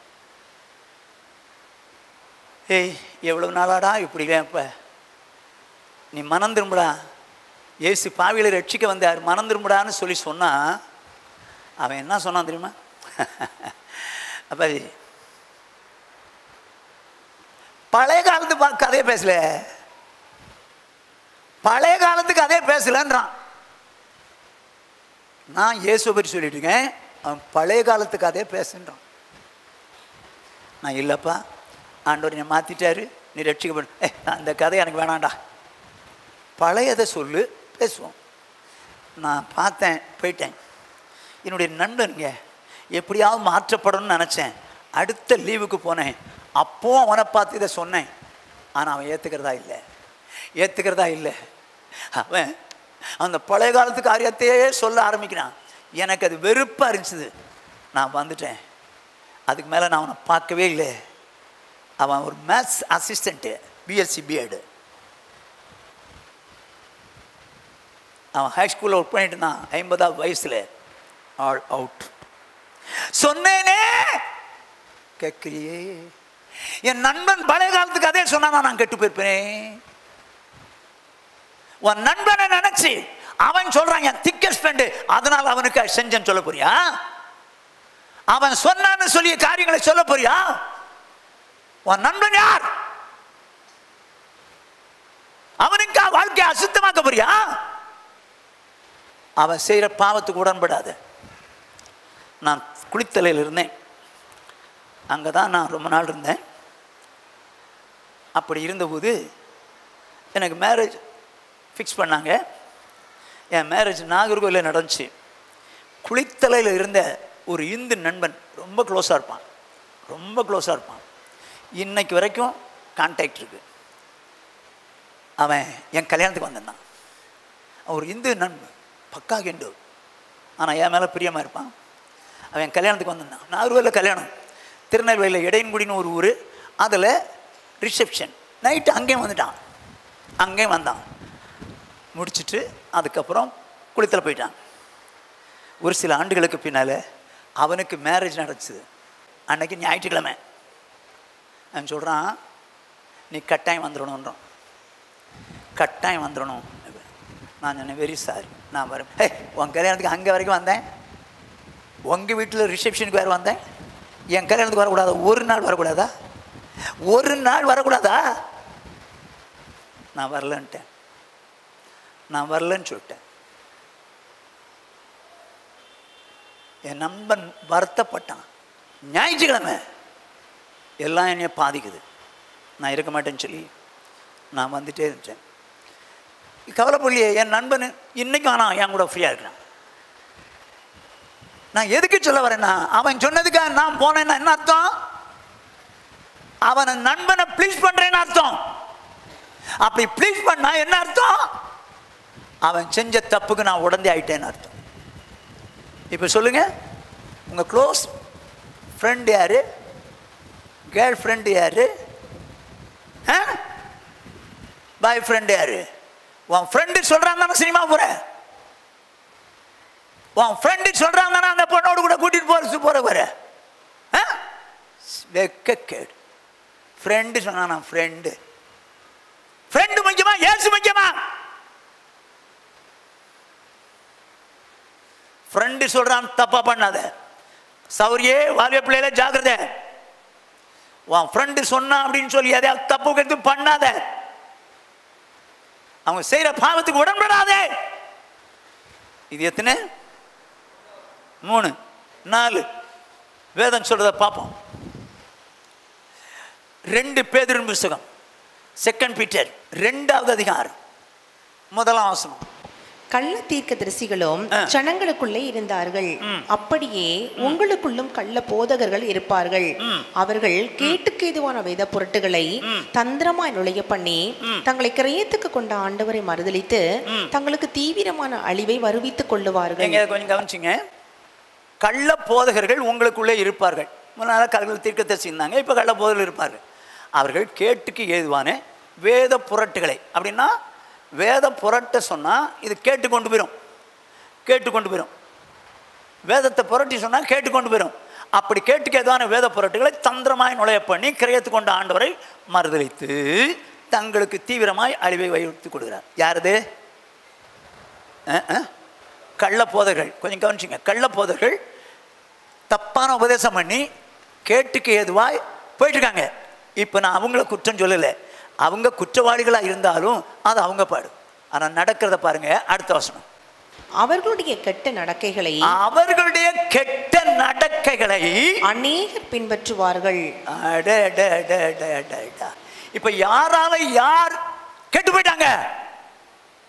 ஏய் எவ்வளோ நாளாடா இப்படி இப்போ நீ மனம் திரும்புடா, இயேசு பாவிகளை ரட்சிக்க வந்தார், மனம் திரும்புடான்னு சொல்லி சொன்னான். அவன் என்ன சொன்னான் தெரியுமா? அப்போ பழைய காலத்து கதையை பேசல, பழைய காலத்துக்கு அதே பேசலன்றான். நான் இயேசுவை பற்றி சொல்லிட்டு இருக்கேன், அவன் பழைய காலத்துக்கு அதே பேசுன்றான். நான் இல்லைப்பா, ஆண்டவர் என்னை மாற்றிட்டாரு, நீ ரட்சிக்கப்படும். நான் இந்த கதை எனக்கு வேணாண்டா, பழையதை சொல்லு, பேசுவோம். நான் பார்த்தேன், போயிட்டேன். என்னுடைய நண்பனுங்க எப்படியாவது மாற்றப்படணும்னு நினச்சேன். அடுத்த லீவுக்கு போனேன். அப்போ அவனை பார்த்து இதை சொன்னேன். ஆனால் அவன் ஏற்றுக்கிறதா இல்லை. அவன் அந்த பழைய காலத்து காரியத்தையே சொல்ல ஆரம்பிக்கிறான். எனக்கு அது வெறுப்பாக இருந்துச்சு. நான் வந்துட்டேன். அதுக்கு மேலே நான் அவனை பார்க்கவே இல்லை. அவன் ஒரு மேத்ஸ் அசிஸ்டண்ட்டு, பிஎஸ்சி பிஎட். அவன் ஹை ஸ்கூலில் ஒர்க் பண்ணிட்டு இருந்தான். 50வது வயசில் ஆல் அவுட். சொன்னேனே கேட்கலையே. என் நண்பன் பழைய காலத்துக்கு அதே சொன்னா நான் கெட்டு போயிருப்பேன். உன் நண்பனை நினைச்சு அவன் சொல்றான் என் திக்கஸ்ட் ஃப்ரெண்டு, அதனால அவனுக்கு செஞ்சேன்னு சொல்ல போறியா? அவன் சொன்னான்னு சொல்லிய காரியங்களை சொல்ல போறியா? உன் நண்பன் யார்? அவனுக்கு வாழ்க்கையை அசுத்தமாக்க போறியா? அவன் செய்கிற பாவத்துக்கு உடன்படாத. நான் குளித்தலையில் இருந்தேன். அங்கே தான் நான் ரொம்ப நாள் இருந்தேன். அப்படி இருந்தபோது எனக்கு மேரேஜ் ஃபிக்ஸ் பண்ணாங்க. என் மேரேஜ் நாகர்கோவிலில் நடந்துச்சு. குளித்தலையில் இருந்த ஒரு இந்து நண்பன், ரொம்ப க்ளோஸாக இருப்பான். இன்னைக்கு வரைக்கும் கான்டாக்ட் இருக்குது. அவன் என் கல்யாணத்துக்கு வந்திருந்தான். ஒரு இந்து நண்பன், பக்கா கெண்டு, ஆனால் என் மேலே பிரியமாக இருப்பான். அவன் என் கல்யாணத்துக்கு வந்திருந்தான். நாகர்கோவிலில் கல்யாணம், திருநெல்வேலியில் இடையன்குடின்னு ஒரு ஊர். அதில் ரிசப்ஷன். நைட்டு அங்கேயும் வந்தான். முடிச்சுட்டு அதுக்கப்புறம் குளித்தலை போயிட்டான். ஒரு சில ஆண்டுகளுக்கு பின்னால் அவனுக்கு மேரேஜ் நடந்துச்சு. அன்னைக்கு ஞாயிற்றுக்கிழமை. அவன் சொல்கிறான், நீ கட்டாயம் வந்துடணுன்றான். நான் சொன்னேன், வெரி சாரி, நான் வரேன். உன் கல்யாணத்துக்கு அங்கே வரைக்கும் வந்தேன், உங்கள் வீட்டில் ரிசப்ஷனுக்கு வேறு வந்தேன். என் கல்யாணத்துக்கு வரக்கூடாதா? ஒரு நாள் வரக்கூடாதா? நான் வரலன்னு சொல்லிட்டேன். என் நண்பன் வருத்தப்பட்டான். ஞாயிற்றுக்கிழமை எல்லாம் என்னைய பாதிக்குது, நான் இருக்க மாட்டேன்னு சொல்லி நான் வந்துட்டே இருந்தேன். கவலைப்படலையே, என் நண்பன் இன்னைக்கும் ஆனால் என் கூட ஃப்ரீயாக இருக்கிறான். நான் எதுக்கு சொல்ல வரேன்னா, அவன் சொன்னதுக்காக நான் போனேன்னா என்ன அர்த்தம்? அவனை நண்பனை ப்ளீஸ் பண்றேன்னு அர்த்தம். அப்படி ப்ளீஸ் பண்ணா என்ன அர்த்தம்? அவன் செஞ்ச தப்புக்கு நான் உடந்தே ஆயிட்டேன்னு அர்த்தம். இப்போ சொல்லுங்க, உங்க க்ளோஸ் ஃப்ரெண்ட் யாரு? கேர்ள் ஃப்ரெண்டு யாரு? பாய் ஃப்ரெண்டு யாரு? உன் ஃப்ரெண்டு சொல்றான் தானே சினிமா போற. உன் ஃப்ரெண்டு சொல்றான் தானே அந்த பொண்ணோடு கூட கூட்டிட்டு போற. வெக்கேடு. ஃப்ரெண்டு சொன்னா நான் ஃப்ரெண்டு முக்கியமா, ஏசு முக்கியமா? ஃப்ரெண்டு சொல்றான் தப்பா பண்ணாத. சௌரியே வாலிய பிள்ளையில ஜாக்கிரதை. உன் ஃப்ரெண்டு சொன்னா அப்படின்னு சொல்லி எதையாவது தப்பு கருத்து பண்ணாத. அவங்க செய்யற பாவத்துக்கு உடன்படாதே. இது எத்தனை? 3 4 வேதம் சொல்றத பார்ப்போம். 2 பேதுரு புத்தகம், 2 பீட்டர் 2வது அதிகாரம் 1ஆம் வசனம். கள்ள தீர்க்கதரிசிகளும் ஜனங்களுக்குள்ளே இருந்தார்கள், அப்படியே உங்களுக்குள்ளும் கள்ள போதகர்கள் இருப்பார்கள். அவர்கள் கேட்டுக்கேதுவான வேத பொருட்டுகளை தந்திரமாய் நுழைய பண்ணி தங்களை கிரயத்துக்கு கொண்ட ஆண்டவரை மறுதலித்து தங்களுக்கு தீவிரமான அழிவை வருவித்துக் கொள்ளுவார்கள். கொஞ்சம் கவனிச்சுங்க. கள்ள போதகர்கள் உங்களுக்குள்ளே இருப்பார்கள். முன்னால கள்ள தீர்க்கதரிசி இருந்தாங்க, இப்ப கள்ள போதகர்கள் இருப்பார்கள். அவர்கள் கேட்டுக்கு ஏதுவான வேத புரட்டுகளை, அப்படின்னா வேத புரட்ட சொன்னால் இது கேட்டுக்கொண்டு போயிடும். வேதத்தை புரட்டி சொன்னால் கேட்டுக்கொண்டு போயிடும். அப்படி கேட்டுக்கு ஏதான வேத புரட்டுகளை தந்திரமாய் நுழைய பண்ணி கிரயத்து கொண்ட ஆண்டவரை மறுதலித்து தங்களுக்கு தீவிரமாய் அழிவை வைத்துக் கொடுக்கிறார். யாரது? கள்ள போதர்கள். கொஞ்சம் கவனிச்சுங்க. கள்ள போதர்கள் தப்பான உபதேசம் பண்ணி கேட்டுக்கு ஏதுவாய் போயிட்டு இருக்காங்க. இப்போ நான் அவங்கள குற்றம் சொல்லலை, அவங்க குற்றவாளிகளாக இருந்தாலும் அது அவங்க பாடு. ஆனால் நடக்கிறத பாருங்க. அடுத்த வசனம். அவர்களுடைய கெட்ட நடக்கைகளை அநேகர் பின்பற்றுவார்கள். இப்ப யாரால யார் கெட்டு போயிட்டாங்க?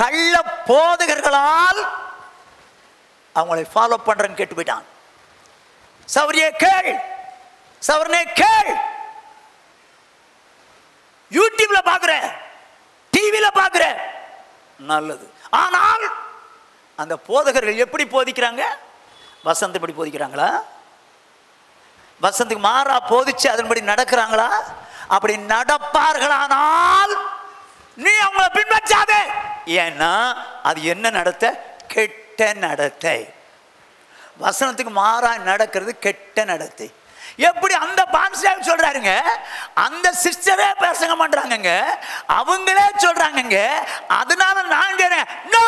கள்ள போதகர்களால் அவங்களை ஃபாலோ பண்றேன்னு கேட்டு போயிட்டான். சௌரியே கேள், சௌரனே கேள், யூடியூப்ல பாக்குற, டிவில பாக்குற, நல்லது. ஆனால் அந்த போதகர்கள் எப்படி போதிக்கிறாங்க? வசந்தப்படி போதிக்கிறாங்களா? வசந்துக்கு மாறா போதிச்சு அதன்படி நடக்கிறாங்களா? அப்படி நடப்பார்களானால் நீ அவங்களை பின்பற்றாதே. ஏன்னா அது என்ன நடத்த? கெட்ட நடத்தை. வசனத்துக்கு மாறா நடக்கிறது கெட்ட நடத்தை. எப்படி அந்த பான்ஸ்டாக் சொல்றாருங்க, அந்த சிஸ்டரே பிரசங்கம் பண்றாங்க, அவங்களே சொல்றாங்க. அதனால நான் நோ,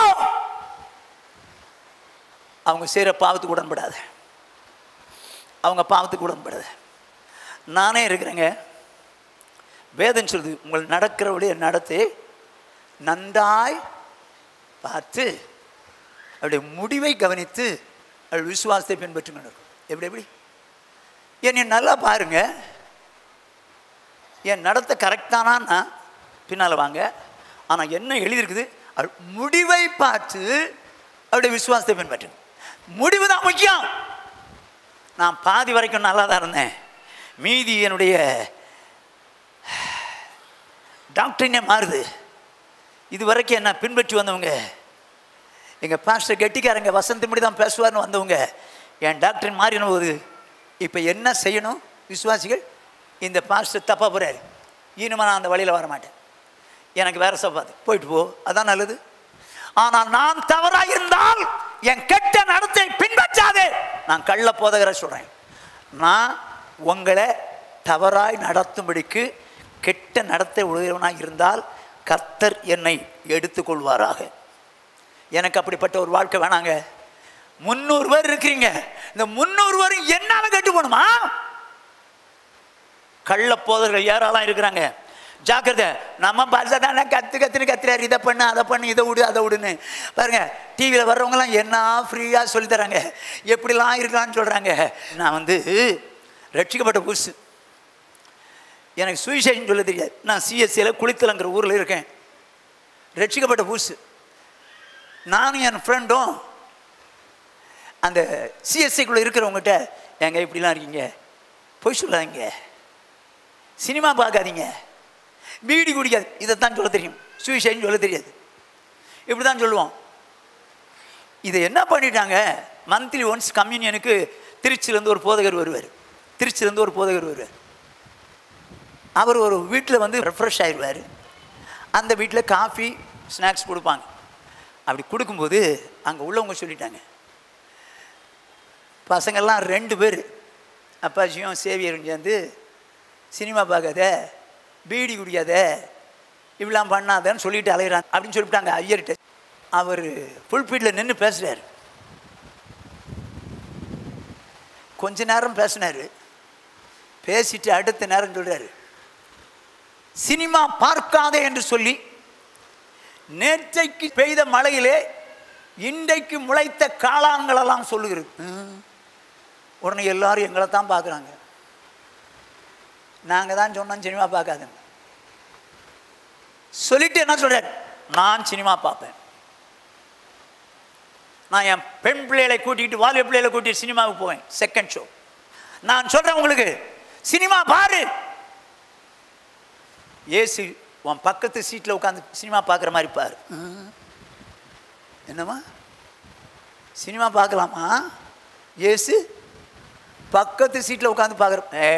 அவங்க செய்யற பாவத்துக்கு உடன்படாத, அவங்க பாவத்துக்கு உடன்படாத. நானே இருக்கிறேங்க. வேதம் சொல்லுது, உங்கள் நடக்கிறவடைய நடத்தை நன்றாய் பார்த்து அவருடைய முடிவை கவனித்து அவருடைய விசுவாசத்தை பின்பற்றுங்க. எப்படி எப்படி என்னை நல்லா பாருங்க, என் நடத்தை கரெக்டானா பின்னால் வாங்க. ஆனால் என்ன எழுதியிருக்குது? முடிவை பார்த்து அவருடைய விசுவாசத்தை பின்பற்றுங்க. முடிவு தான் முக்கியம். நான் பாதி வரைக்கும் நல்லா தான் இருந்தேன், மீதி என்னுடைய டாக்டரினே மாறுது. இது வரைக்கும் என்ன பின்பற்றி வந்தவங்க, எங்கள் பாஸ்டர் கெட்டிக்காரங்க வசந்தபடி தான் பேசுவார்னு வந்தவங்க, என் டாக்டரின் மாறின போது இப்போ என்ன செய்யணும்? விசுவாசிகள், இந்த பாஸ்டர் தப்பாக போகிறாரு, இனிமே நான் அந்த வழியில் வர மாட்டேன், எனக்கு வேற சப்பாத்து, போயிட்டு போ, அதான் நல்லது. ஆனால் நான் தவறாக இருந்தால் என் கெட்ட நடத்தை பின்பற்றாதே. நான் கள்ள போதகரை சொல்கிறேன். நான் உங்களை தவறாய் நடத்தும்படிக்கு கெட்ட நடத்தை உடையவனாக இருந்தால் கர்த்தர் என்னை எடுத்துக்கொள்வாராக. எனக்கு அப்படிப்பட்ட ஒரு வாழ்க்கை வேணாங்க. 300 பேர் இருக்கிறீங்க, இந்த 300 பேரும் என்னால கெட்டு போகணுமா? கள்ள போதர்கள் யாரெல்லாம் இருக்கிறாங்க, ஜாக்கிரதை. நம்ம பாஷா தானே கத்துன்னு கத்துறாரு, இதை பண்ணு அதை பண்ணு, இதை விடு அதை விடுன்னு. பாருங்க, டிவியில் வர்றவங்கலாம் என்ன ஃப்ரீயாக சொல்லி தராங்க, எப்படிலாம் இருக்கலாம்னு சொல்கிறாங்க. நான் ரட்சிக்கப்பட்ட புதுசு, எனக்கு சுவிசேஷம் சொல்ல தெரியாது. நான் சிஎஸ்சியில் குளித்தலங்கிற ஊரில் இருக்கேன், ரட்சிக்கப்பட்ட புதுசு. நானும் என் ஃப்ரெண்டும் அந்த சிஎஸ்சிக்குள்ளே இருக்கிறவங்ககிட்ட, எங்க இப்படிலாம் இருக்கீங்க, பொய் சொல்லாதீங்க, சினிமா பார்க்காதீங்க, பீடி குடிக்காது, இதைத்தான் சொல்ல தெரியும், சுவிசேஷம் சொல்ல தெரியாது, இப்படி தான் சொல்லுவோம். இதை என்ன பண்ணிட்டாங்க, மந்த்லி ஒன்ஸ் கம்யூனியனுக்கு திருச்சியிலேருந்து ஒரு போதகர் வருவார். அவர் ஒரு வீட்டில் ரெஃப்ரெஷ் ஆயிடுவார். அந்த வீட்டில் காஃபி ஸ்நாக்ஸ் கொடுப்பாங்க. அப்படி கொடுக்கும்போது அங்கே உள்ளவங்க சொல்லிட்டாங்க, பசங்கள்லாம் 2 பேர் அப்பாச்சியும் சேவியரும் சேர்ந்து, சினிமா பார்க்காத, பீடி குடிக்காத, இப்படிலாம் பண்ணாதன்னு சொல்லிட்டு அலையிறாங்க அப்படின்னு சொல்லிவிட்டாங்க ஐயர்கிட்ட. அவர் புல்பீட்டில் நின்று பேசுகிறார். கொஞ்ச நேரம் பேசினார். பேசிட்டு அடுத்த நேரம் சொல்கிறார், சினிமா பார்க்காதே என்று சொல்லி நேற்றைக்கு பெய்த மழையிலே இன்றைக்கு முளைத்த காளான்களெல்லாம் சொல்லுகிறது. உடனே எல்லாரும் எங்களை தான் பார்க்குறாங்க. நாங்கள் தான் சொன்னோம் சினிமா பார்க்காதுன்னு சொல்லிட்டு என்ன சொல்கிறார், நான் சினிமா பார்ப்பேன், நான் என் பெண் பிள்ளைகளை கூட்டிகிட்டு வாலிப பிள்ளைகளை கூட்டிகிட்டு சினிமாவுக்கு போவேன், செகண்ட் ஷோ. நான் சொல்கிறேன் உங்களுக்கு, சினிமா பாரு. ஏசு உன் பக்கத்து சீட்டில் உட்காந்து சினிமா பார்க்குற மாதிரி பாரு. என்னம்மா சினிமா பார்க்கலாமா? ஏசு பக்கத்து சீட்டில் உட்காந்து பார்க்குற,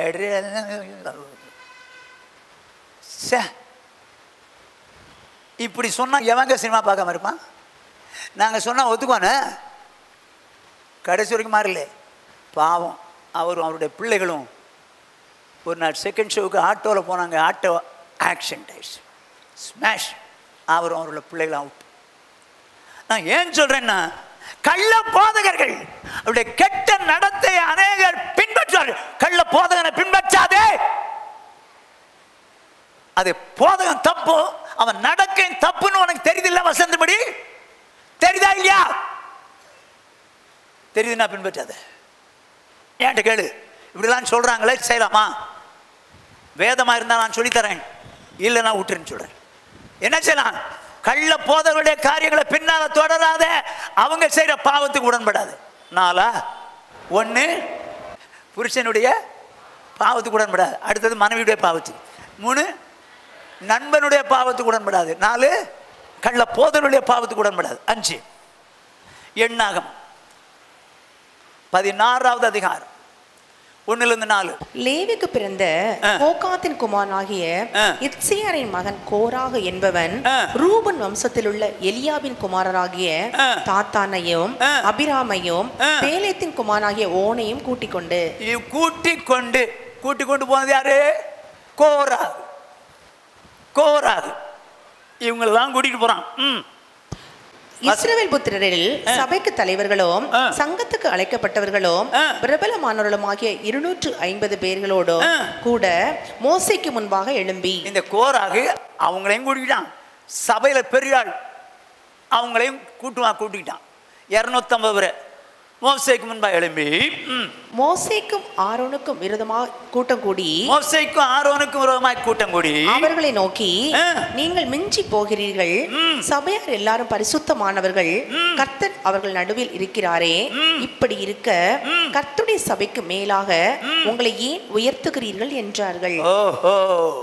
இப்படி சொன்னால் எவங்க சினிமா பார்க்காம இருப்பான்? நாங்கள் சொன்னால் ஒத்துக்குவானே? கடைசி வரைக்கும் மாறல. பாவம் அவரும் அவருடைய பிள்ளைகளும் ஒரு நாள் செகண்ட் ஷோவுக்கு ஆட்டோவில் போனாங்க. ஆட்டோ ஆக்சிடென்ட் ஸ்மாஷ், அவரும் அவரோட பிள்ளைகளும் அவுட். நான் ஏன் சொல்கிறேன்னா, கள்ள போதகர்கள் அவருடைய கெட்ட நடத்தை அநேகர் பின்பற்றார்கள். கள்ள போதகனை பின்பற்றாதே. அது போதகன் தப்பு, அவன் நடக்க தப்புன்னு உனக்கு தெரியுதில்ல? வசந்தபடி தெரியுதா இல்லையா? தெரியுதுன்னா பின்பற்றாத. ஏன்ட்ட கேளு, இப்படிலாம் சொல்றாங்களே செய்யலாமா? வேதமா இருந்தா நான் சொல்லித்தரேன், இல்லைன்னா விட்டுருன்னு சொல்றேன். என்ன செய்யலாம்? கள்ள போதவருடைய காரியங்களை பின்னால தொடராத, அவங்க செய்யற பாவத்துக்கு உடன்படாது. 4 1 புருஷனுடைய பாவத்துக்கு உடன்படாது. அடுத்தது மனைவியுடைய பாவத்துக்கு. 3 நண்பனுடைய பாவத்துக்கு உடன்படாது. 4 கள்ள போதவருடைய பாவத்துக்கு உடன்படாது. 5 எண்ணாகமம் 16வது அதிகாரம் 1-4. லேவிக்கு பிறந்த கோகாத்தின் குமாரனாகிய இத்சேயாரின் மகன் கோராக என்பவன் ரூபன் வம்சத்தில் உள்ள எலியாபின் குமாரராகிய தாத்தானையும் அபிராமையும் பேலேத்தின் குமாரனாகிய ஓனையும் கூட்டிக் கொண்டு போனது யாரு? கோராகு. இவங்களெல்லாம் கூட்டிட்டு போறான். இஸ்ரவேல் புத்திரரில் சபைக்கு தலைவர்களும் சங்கத்துக்கு அழைக்கப்பட்டவர்களும் பிரபலமானவர்களும் ஆகிய 250 பேர்களோடும் கூட மோசேக்கு முன்பாக எழும்பி, இந்த கோராகு அவங்களையும் கூட்டிக்கிட்டான், சபையில பெரிய ஆள் அவங்களையும் கூட்டிக்கிட்டான். 250 பேர் மோசேக்கு முன்பாக எழும்பி, மோசேக்கும் ஆரோனுக்கும் விரோதமாக கூட்டம் கூடி, அவர்களை நோக்கி, நீங்கள் மிஞ்சி போகிறீர்கள், சபையார் எல்லாரும் பரிசுத்தமானவர்கள், கர்த்தர் அவர்கள் நடுவில் இருக்கிறாரே, இப்படி இருக்க கர்த்தருடைய சபைக்கு மேலாக உங்களை ஏன் உயர்த்துகிறீர்கள் என்றார்கள். ஓஹோ,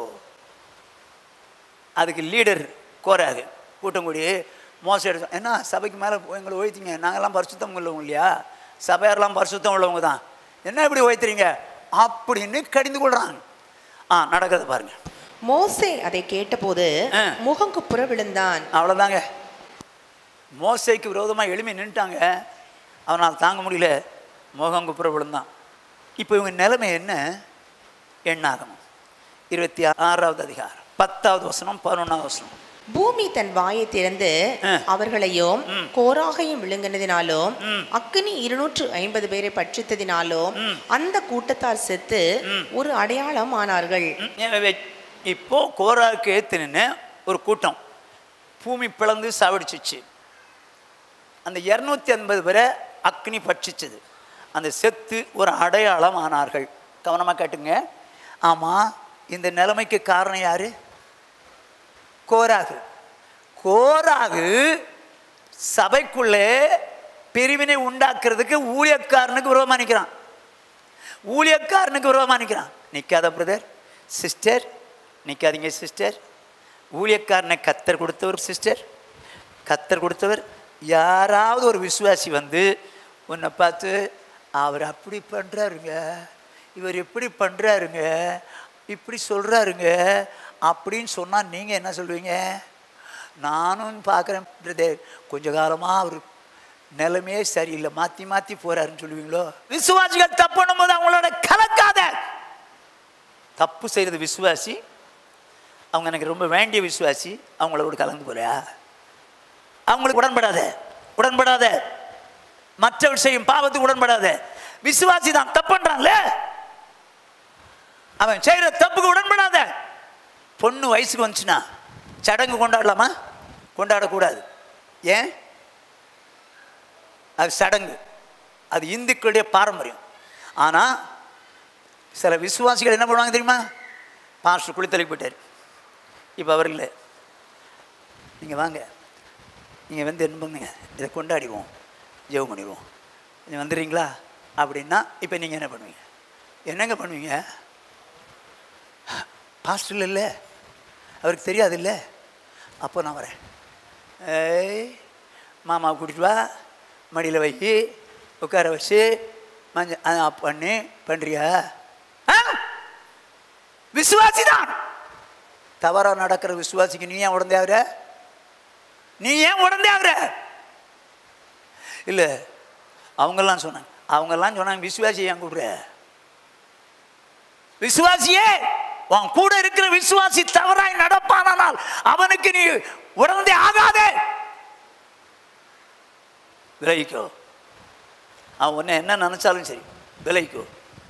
அதுக்கு லீடர் கோராகு கூட்டம் கூடி மோசே என்ன சபைக்கு மேலே எங்களை உயர்த்திங்க, நாங்கள்லாம் பரிசுத்தம் உள்ளவங்க இல்லையா, சபையாரெல்லாம் பரிசுத்தம் உள்ளவங்க தான், என்ன இப்படி உயர்த்துறீங்க அப்படின்னு கடிந்து கொள்றாங்க. நடக்கிறது பாருங்க. மோசே அதை கேட்டபோது முகங்குப்புற விழுந்தான். அவ்வளோதாங்க, மோசேக்கு விரோதமாக எழுப்பி நின்றுட்டாங்க, அவனால் தாங்க முடியல, முகங்குப்புற விழுந்தான். இப்போ இவங்க நிலைமை என்ன? எண்ணாகமம் 26வது அதிகாரம் 10வது வசனம் 11வது வசனம். பூமி தன் வாயை திறந்து அவர்களையும் கோராகையும் விழுங்கினதினாலும் அக்கினி 250 பேரை பட்சித்ததினாலும் அந்த கூட்டத்தார் செத்து ஒரு அடையாளம் ஆனார்கள். இப்போ கோராக்கு ஏத்துன்னு ஒரு கூட்டம் பூமி பிளந்து சாவடிச்சிச்சு. அந்த 250 பேரை அக்னி பட்சிச்சது. அந்த செத்து ஒரு அடையாளம் ஆனார்கள். கவனமாக கேட்டுங்க. ஆமாம், இந்த நிலைமைக்கு காரணம் யாரு? கோராகு. கோராகு சபைக்குள்ளே பிரிவினை உண்டாக்குறதுக்கு ஊழியக்காரனுக்கு விரோதமாக நிற்கிறான். நிற்காத பிரதர், சிஸ்டர், நிற்காதீங்க சிஸ்டர். ஊழியக்காரனை கத்தர் கொடுத்தவர். யாராவது ஒரு விசுவாசி வந்து உன்னை பார்த்து அவர் அப்படி பண்ணுறாருங்க, இவர் இப்படி பண்ணுறாருங்க, இப்படி சொல்கிறாருங்க அப்படின்னு சொன்னால் நீங்கள் என்ன சொல்லுவீங்க? நானும் பார்க்குறேன் பிரதர், கொஞ்ச காலமாக அவர் நிலைமையே சரியில்லை, மாற்றி போகிறாருன்னு சொல்லுவீங்களோ? விசுவாசிகள் தப்பு பண்ணும்போது அவங்களோட கலக்காத. தப்பு செய்கிறது விசுவாசி, அவங்க எனக்கு ரொம்ப வேண்டிய விசுவாசி, அவங்களோட கலந்து போறியா? அவங்களுக்கு உடன்படாத. மற்ற விஷயம் பாவத்துக்கு உடன்படாத. விசுவாசி தான் தப்பு பண்றான்ல, அவன் செய்கிற தப்புக்கு உடன்படாத. பொண்ணு வயசுக்கு வந்துச்சுன்னா சடங்கு கொண்டாடலாமா? கொண்டாடக்கூடாது. ஏன்? அது சடங்கு, அது இந்துக்களுடைய பாரம்பரியம். ஆனால் சில விசுவாசிகள் என்ன பண்ணுவாங்க தெரியுமா? பாஸ்டர் குளித்தலைக்கு போயிட்டார், இப்போ அவர் இல்லை, நீங்கள் வாங்க, நீங்கள் வந்து என்ன பண்ணுங்க, இதை கொண்டாடிடுவோம், ஜெபம் பண்ணிடுவோம், நீங்கள் வந்துடுறீங்களா அப்படின்னா இப்போ நீங்கள் என்ன பண்ணுவீங்க? என்னங்க பண்ணுவீங்க? பாஸ்டர் இல்லை, அவருக்கு தெரியாது இல்லை, அப்போ நான் வரேன், மாமாவை கூட்டிட்டு வா, மடியில் வை, உட்கார வச்சு மஞ்சள் பண்ணுறியா? விசுவாசி தான். தவறாக நடக்கிற விசுவாசிக்கு நீ ஏன் உடந்தே ஆகுற? இல்லை, அவங்கெல்லாம் சொன்னாங்க விசுவாசி ஏன் கூடுற? விசுவாசியே, உன் கூட இருக்கிற விசுவாசி தவறாய் நடப்பானால் அவனுக்கு நீ உடந்தே ஆகாதே. விலகிக்கோ. அவன் உன்னை என்ன நினைச்சாலும் சரி விலகிக்கோ.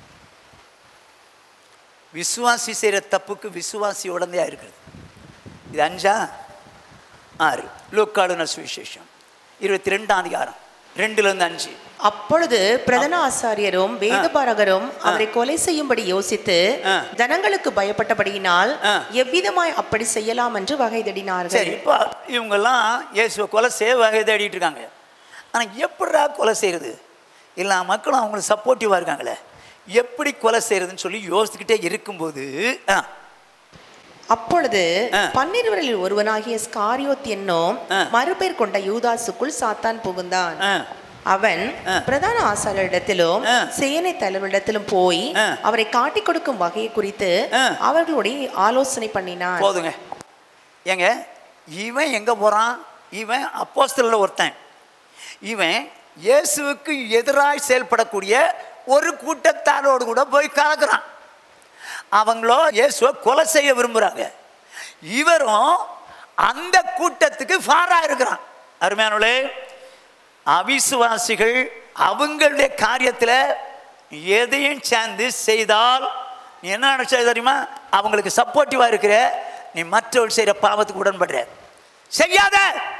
விசுவாசி செய்கிற தப்புக்கு விசுவாசி உடந்தையா இருக்கிறது. இது 5 6 லூக்காளுன சுவிசேஷம் 22ஆம் அதிகாரம் 2-5. அப்பொழுது பிரதான ஆசாரியரும் வேதபாரகரும் அவரை கொலை செய்யும்படி யோசித்து ஜனங்களுக்கு பயப்பட்டபடியினால் எவ்விதமாய் அப்படி செய்யலாம் என்று வகை தேடினார்கள். சரி, இப்போ இவங்கெல்லாம் இயேசுவை கொலை செய்ய வகை தேடிட்டு இருக்காங்க. ஆனால் எப்படிடா கொலை செய்யறது? எல்லா மக்களும் அவங்களுக்கு சப்போர்ட்டிவாக இருக்காங்களே, எப்படி கொலை செய்யறதுன்னு சொல்லி யோசிச்சுக்கிட்டே இருக்கும்போது அப்பொழுது 12 ஒருவனாகிய ஸ்காரியோத் என்னும் மறுபேர் கொண்ட யூதாசுக்குள் சாத்தான் புகுந்தான். அவன் பிரதான ஆசாரியரிடத்திலும் சேனை தலைவரிடத்திலும் போய் அவரை காட்டிக் கொடுக்கும் வகையை குறித்து அவர்களுடைய ஆலோசனை பண்ணினான். போதுங்க ஏங்க, இவன் எங்க போறான்? இவன் அப்போஸ்தலர்ல ஒருத்தன். இவன் இயேசுவுக்கு எதிராய் செயல்படக்கூடிய ஒரு கூட்டத்தாரோடு கூட போய் கலக்குறான். அவங்களோ இயேசுவை கொலை செய்ய விரும்புறாங்க. இவரும் அந்த கூட்டத்துக்கு ஃபாரா இருக்கிறான். அருமையானவர்களே, அவிசுவாசிகள் அவங்களுடைய காரியத்தில் எதையும் சேர்ந்து செய்தால் நீ என்ன நினைச்சா தெரியுமா? அவங்களுக்கு சப்போர்ட்டிவா இருக்கிற நீ மற்றவர்கள் செய்யற பாவத்துக்கு உடன்படுற. செய்யாத.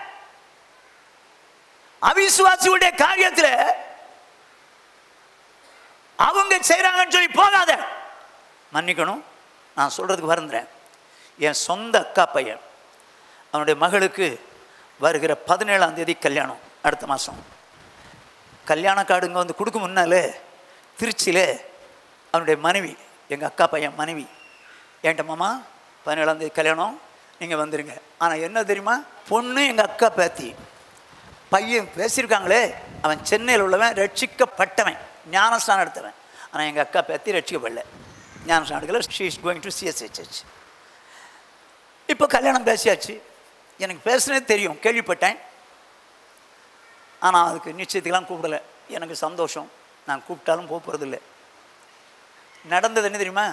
அவிசுவாசிகளுடைய காரியத்தில் அவங்க செய்யறாங்கன்னு சொல்லி போகாத. மன்னிக்கணும், நான் சொல்றதுக்கு வருந்துறேன். என் சொந்த அக்கா பையன், அவனுடைய மகளுக்கு வருகிற 17ஆம் தேதி கல்யாணம், அடுத்த மாதம். கல்யாண கார்டுங்க வந்து கொடுக்க முன்னாலே திருச்சியில் அவனுடைய மனைவி, எங்கள் அக்கா பையன் மனைவி என்கிட்ட, மாமா 17ஆம் தேதி கல்யாணம், நீங்கள் வந்துடுங்க. ஆனால் என்ன தெரியுமா, பொண்ணு எங்கள் அக்கா பேத்தி, பையன் பேசியிருக்காங்களே அவன் சென்னையில் உள்ளவன், ரட்சிக்கப்பட்டவன், ஞானஸ்தானம் எடுத்தவன். ஆனால் எங்கள் அக்கா பேத்தி ரட்சிக்கப்படல, ஞானஸ்தானம் எடுக்கல. She is going to CSI church. இப்போ கல்யாணம் பேசியாச்சு. எனக்கு பேசுனது தெரியும், கேள்விப்பட்டேன். ஆனால் அதுக்கு நிச்சயத்துக்கெல்லாம் கூப்பிடலை. எனக்கு சந்தோஷம், நான் கூப்பிட்டாலும் போகிறதில்லை. நடந்தது என்ன தெரியுமா?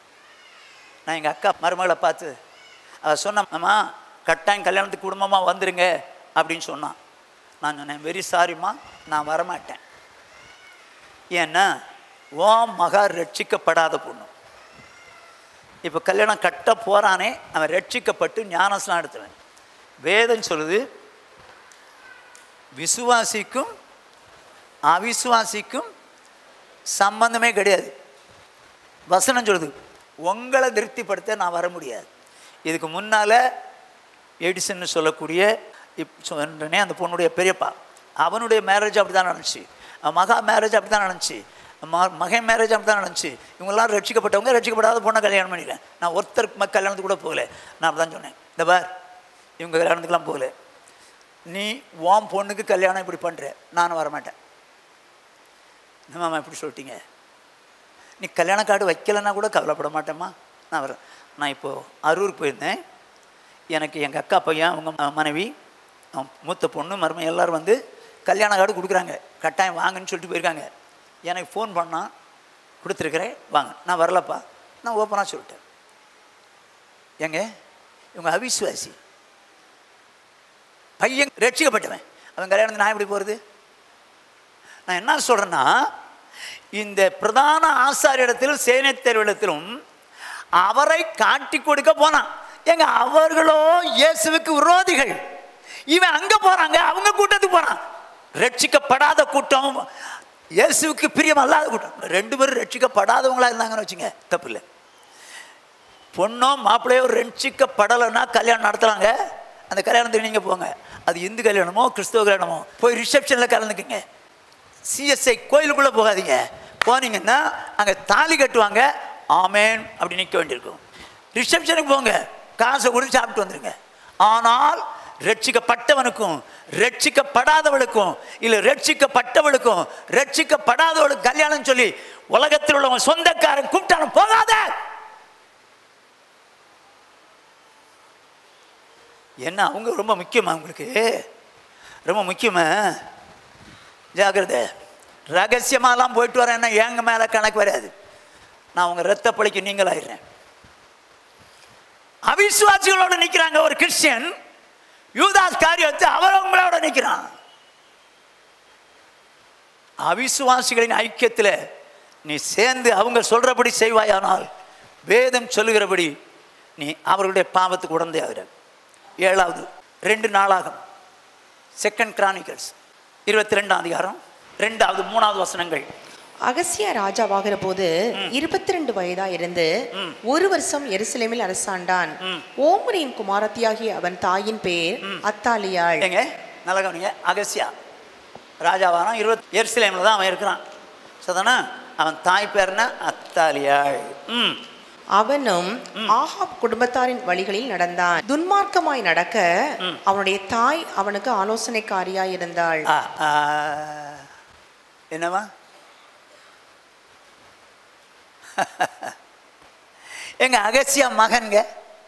நான் எங்கள் அக்கா மருமகளை பார்த்து அவள் சொன்னேன், அம்மா கட்டாயம் கல்யாணத்துக்கு குடும்பமாக வந்துடுங்க அப்படின்னு சொன்னான். நான் சொன்னேன், வெரி சாரிம்மா, நான் வரமாட்டேன். ஏன்னா ஓ மகா ரட்சிக்கப்படாத பொண்ணு. இப்போ கல்யாணம் கட்ட போகிறானே அவன் ரட்சிக்கப்பட்டு ஞானஸ்நானம் எடுத்தவன். வேதம் சொல்லுது, விசுவாசிக்கும் அவிசுவாசிக்கும் சம்பந்தமே கிடையாது. வசனம் சொல்லுது, உங்களை திருப்திப்படுத்த நான் வர முடியாது. இதுக்கு முன்னால் எடிசன் சொல்லக்கூடிய சொன்னே அந்த பொண்ணுடைய பெரியப்பா, அவனுடைய மேரேஜ் அப்படி தான் நடந்துச்சு, மகா மேரேஜ் அப்படி தான் நடந்துச்சு, மகன் மேரேஜ் அப்படி தான் நடந்துச்சு. இவங்கெல்லாம் ரட்சிக்கப்பட்டவங்க, ரட்சிக்கப்படாத பொண்ணை கல்யாணம் பண்ணிக்கிறேன். நான் ஒருத்தர் கல்யாணத்துக்கு கூட போகல. நான் அப்படி தான் சொன்னேன், இந்த பார் இவங்க கல்யாணத்துக்குலாம் போகல, நீ உன் பொண்ணுக்கு கல்யாணம் இப்படி பண்ணுற, நானும் வரமாட்டேன். என்னம்மா இப்படி சொல்லிட்டீங்க? நீ கல்யாண கார்டு வைக்கலைன்னா கூட கவலைப்பட மாட்டேம்மா, நான் வரேன். நான் இப்போது அரூருக்கு போயிருந்தேன். எனக்கு எங்கள் அக்கா பையன், அவங்க மனைவி, மூத்த பொண்ணு, மருமகன் எல்லோரும் வந்து கல்யாண கார்டு கொடுக்குறாங்க, கட்டாயம் வாங்கன்னு சொல்லிட்டு போயிருக்காங்க. எனக்கு ஃபோன் பண்ணால் கொடுத்துருக்குறேன், வாங்க. நான் வரலப்பா, நான் ஓப்பனாக சொல்லிட்டேன். ஏங்க இவங்க அவிசுவாசி, பையன் ரட்சிக்கப்பட்டவன், அவன் கல்யாணத்துக்கு நான் எப்படி போகிறது? நான் என்ன சொல்கிறேன்னா, இந்த பிரதான ஆசாரியரிடத்திலும் சேனை தேர்விடத்திலும் அவரை காட்டி கொடுக்க போனான். ஏங்க அவர்களோ இயேசுவுக்கு விரோதிகள். இவன் அங்கே போகிறாங்க, அவங்க கூட்டத்துக்கு போனான். ரட்சிக்கப்படாத கூட்டம், இயேசுவுக்கு பிரியம் அல்லாத கூட்டம். 2 பேரும் ரட்சிக்கப்படாதவங்களா இருந்தாங்கன்னு வச்சுங்க, தப்பு இல்லை. பொண்ணோ மாப்பிள்ளையோ ரட்சிக்கப்படலைன்னா கல்யாணம் நடத்துகிறாங்க. அந்த கல்யாணத்துக்கு நீங்கள் போங்க. அது இந்து கல்யாணமோ கிறிஸ்தவ கல்யாணமோ, போய் ரிசப்ஷனில் கலந்துக்குங்க. சிஎஸ்ஐ கோயிலுக்குள்ளே போகாதீங்க. போனீங்கன்னா அங்கே தாலி கட்டுவாங்க, ஆமேன் அப்படி நிற்க வேண்டியிருக்கும். ரிசப்ஷனுக்கு போங்க, காசை கொடுத்து சாப்பிட்டு வந்துடுங்க. ஆனால் ரட்சிக்கப்பட்டவனுக்கும் ரட்சிக்கப்படாதவளுக்கும் இல்லை ரட்சிக்கப்பட்டவளுக்கும் ரட்சிக்கப்படாதவளுக்கு கல்யாணம் சொல்லி உலகத்தில் உள்ளவங்க சொந்தக்காரன் கூப்பிட்டாலும் போகாத. என்ன அவங்க ரொம்ப முக்கியமா? உங்களுக்கு ரொம்ப முக்கியமா? ஜாக்கிரதை. ரகசியமாலாம் போயிட்டு வரேன்னா எங்க மேலே கணக்கு வராது. நான் உங்க ரத்த பழிக்கு நீங்களாயிடுறேன். அவிசுவாசிகளோட நிற்கிறாங்க ஒரு கிறிஸ்டியன், யூதாஸ் காரியத்தை அவங்களோட நிற்கிறான். அவிசுவாசிகளின் ஐக்கியத்தில் நீ சேர்ந்து அவங்க சொல்றபடி செய்வாயானால் வேதம் சொல்லுகிறபடி நீ அவர்களுடைய பாவத்துக்கு உடந்தை ஆகிற. 7வது 2 நாளாகும், 2 Chronicles 22ஆம் அதிகாரம் 2வது 3வது வசனங்கள். அகசியா ராஜாவாகிற போது 22 வயதா இருந்து 1 வருஷம் எருசலேமில் அரசாண்டான். ஓம்ரியின் குமாரத்தியாகிய அவன் தாயின் பேர் அத்தாலியாள். ஏங்க நல்லா கவனிங்க. அகசியா ராஜாவானா எருசலேமில் தான் அவன் இருக்கிறான். சரிதானா? அவன் தாய் பேர்னா அத்தாலியாள். அவனும் ஆகாப் குடும்பத்தாரின் வழிகளில் நடந்தான். துன்மார்க்கமாய் நடக்க அவனுடைய தாய் அவனுக்கு ஆலோசனைக்காரியாய் இருந்தாள். என்னவா? எங்க அகசியா மகன்க,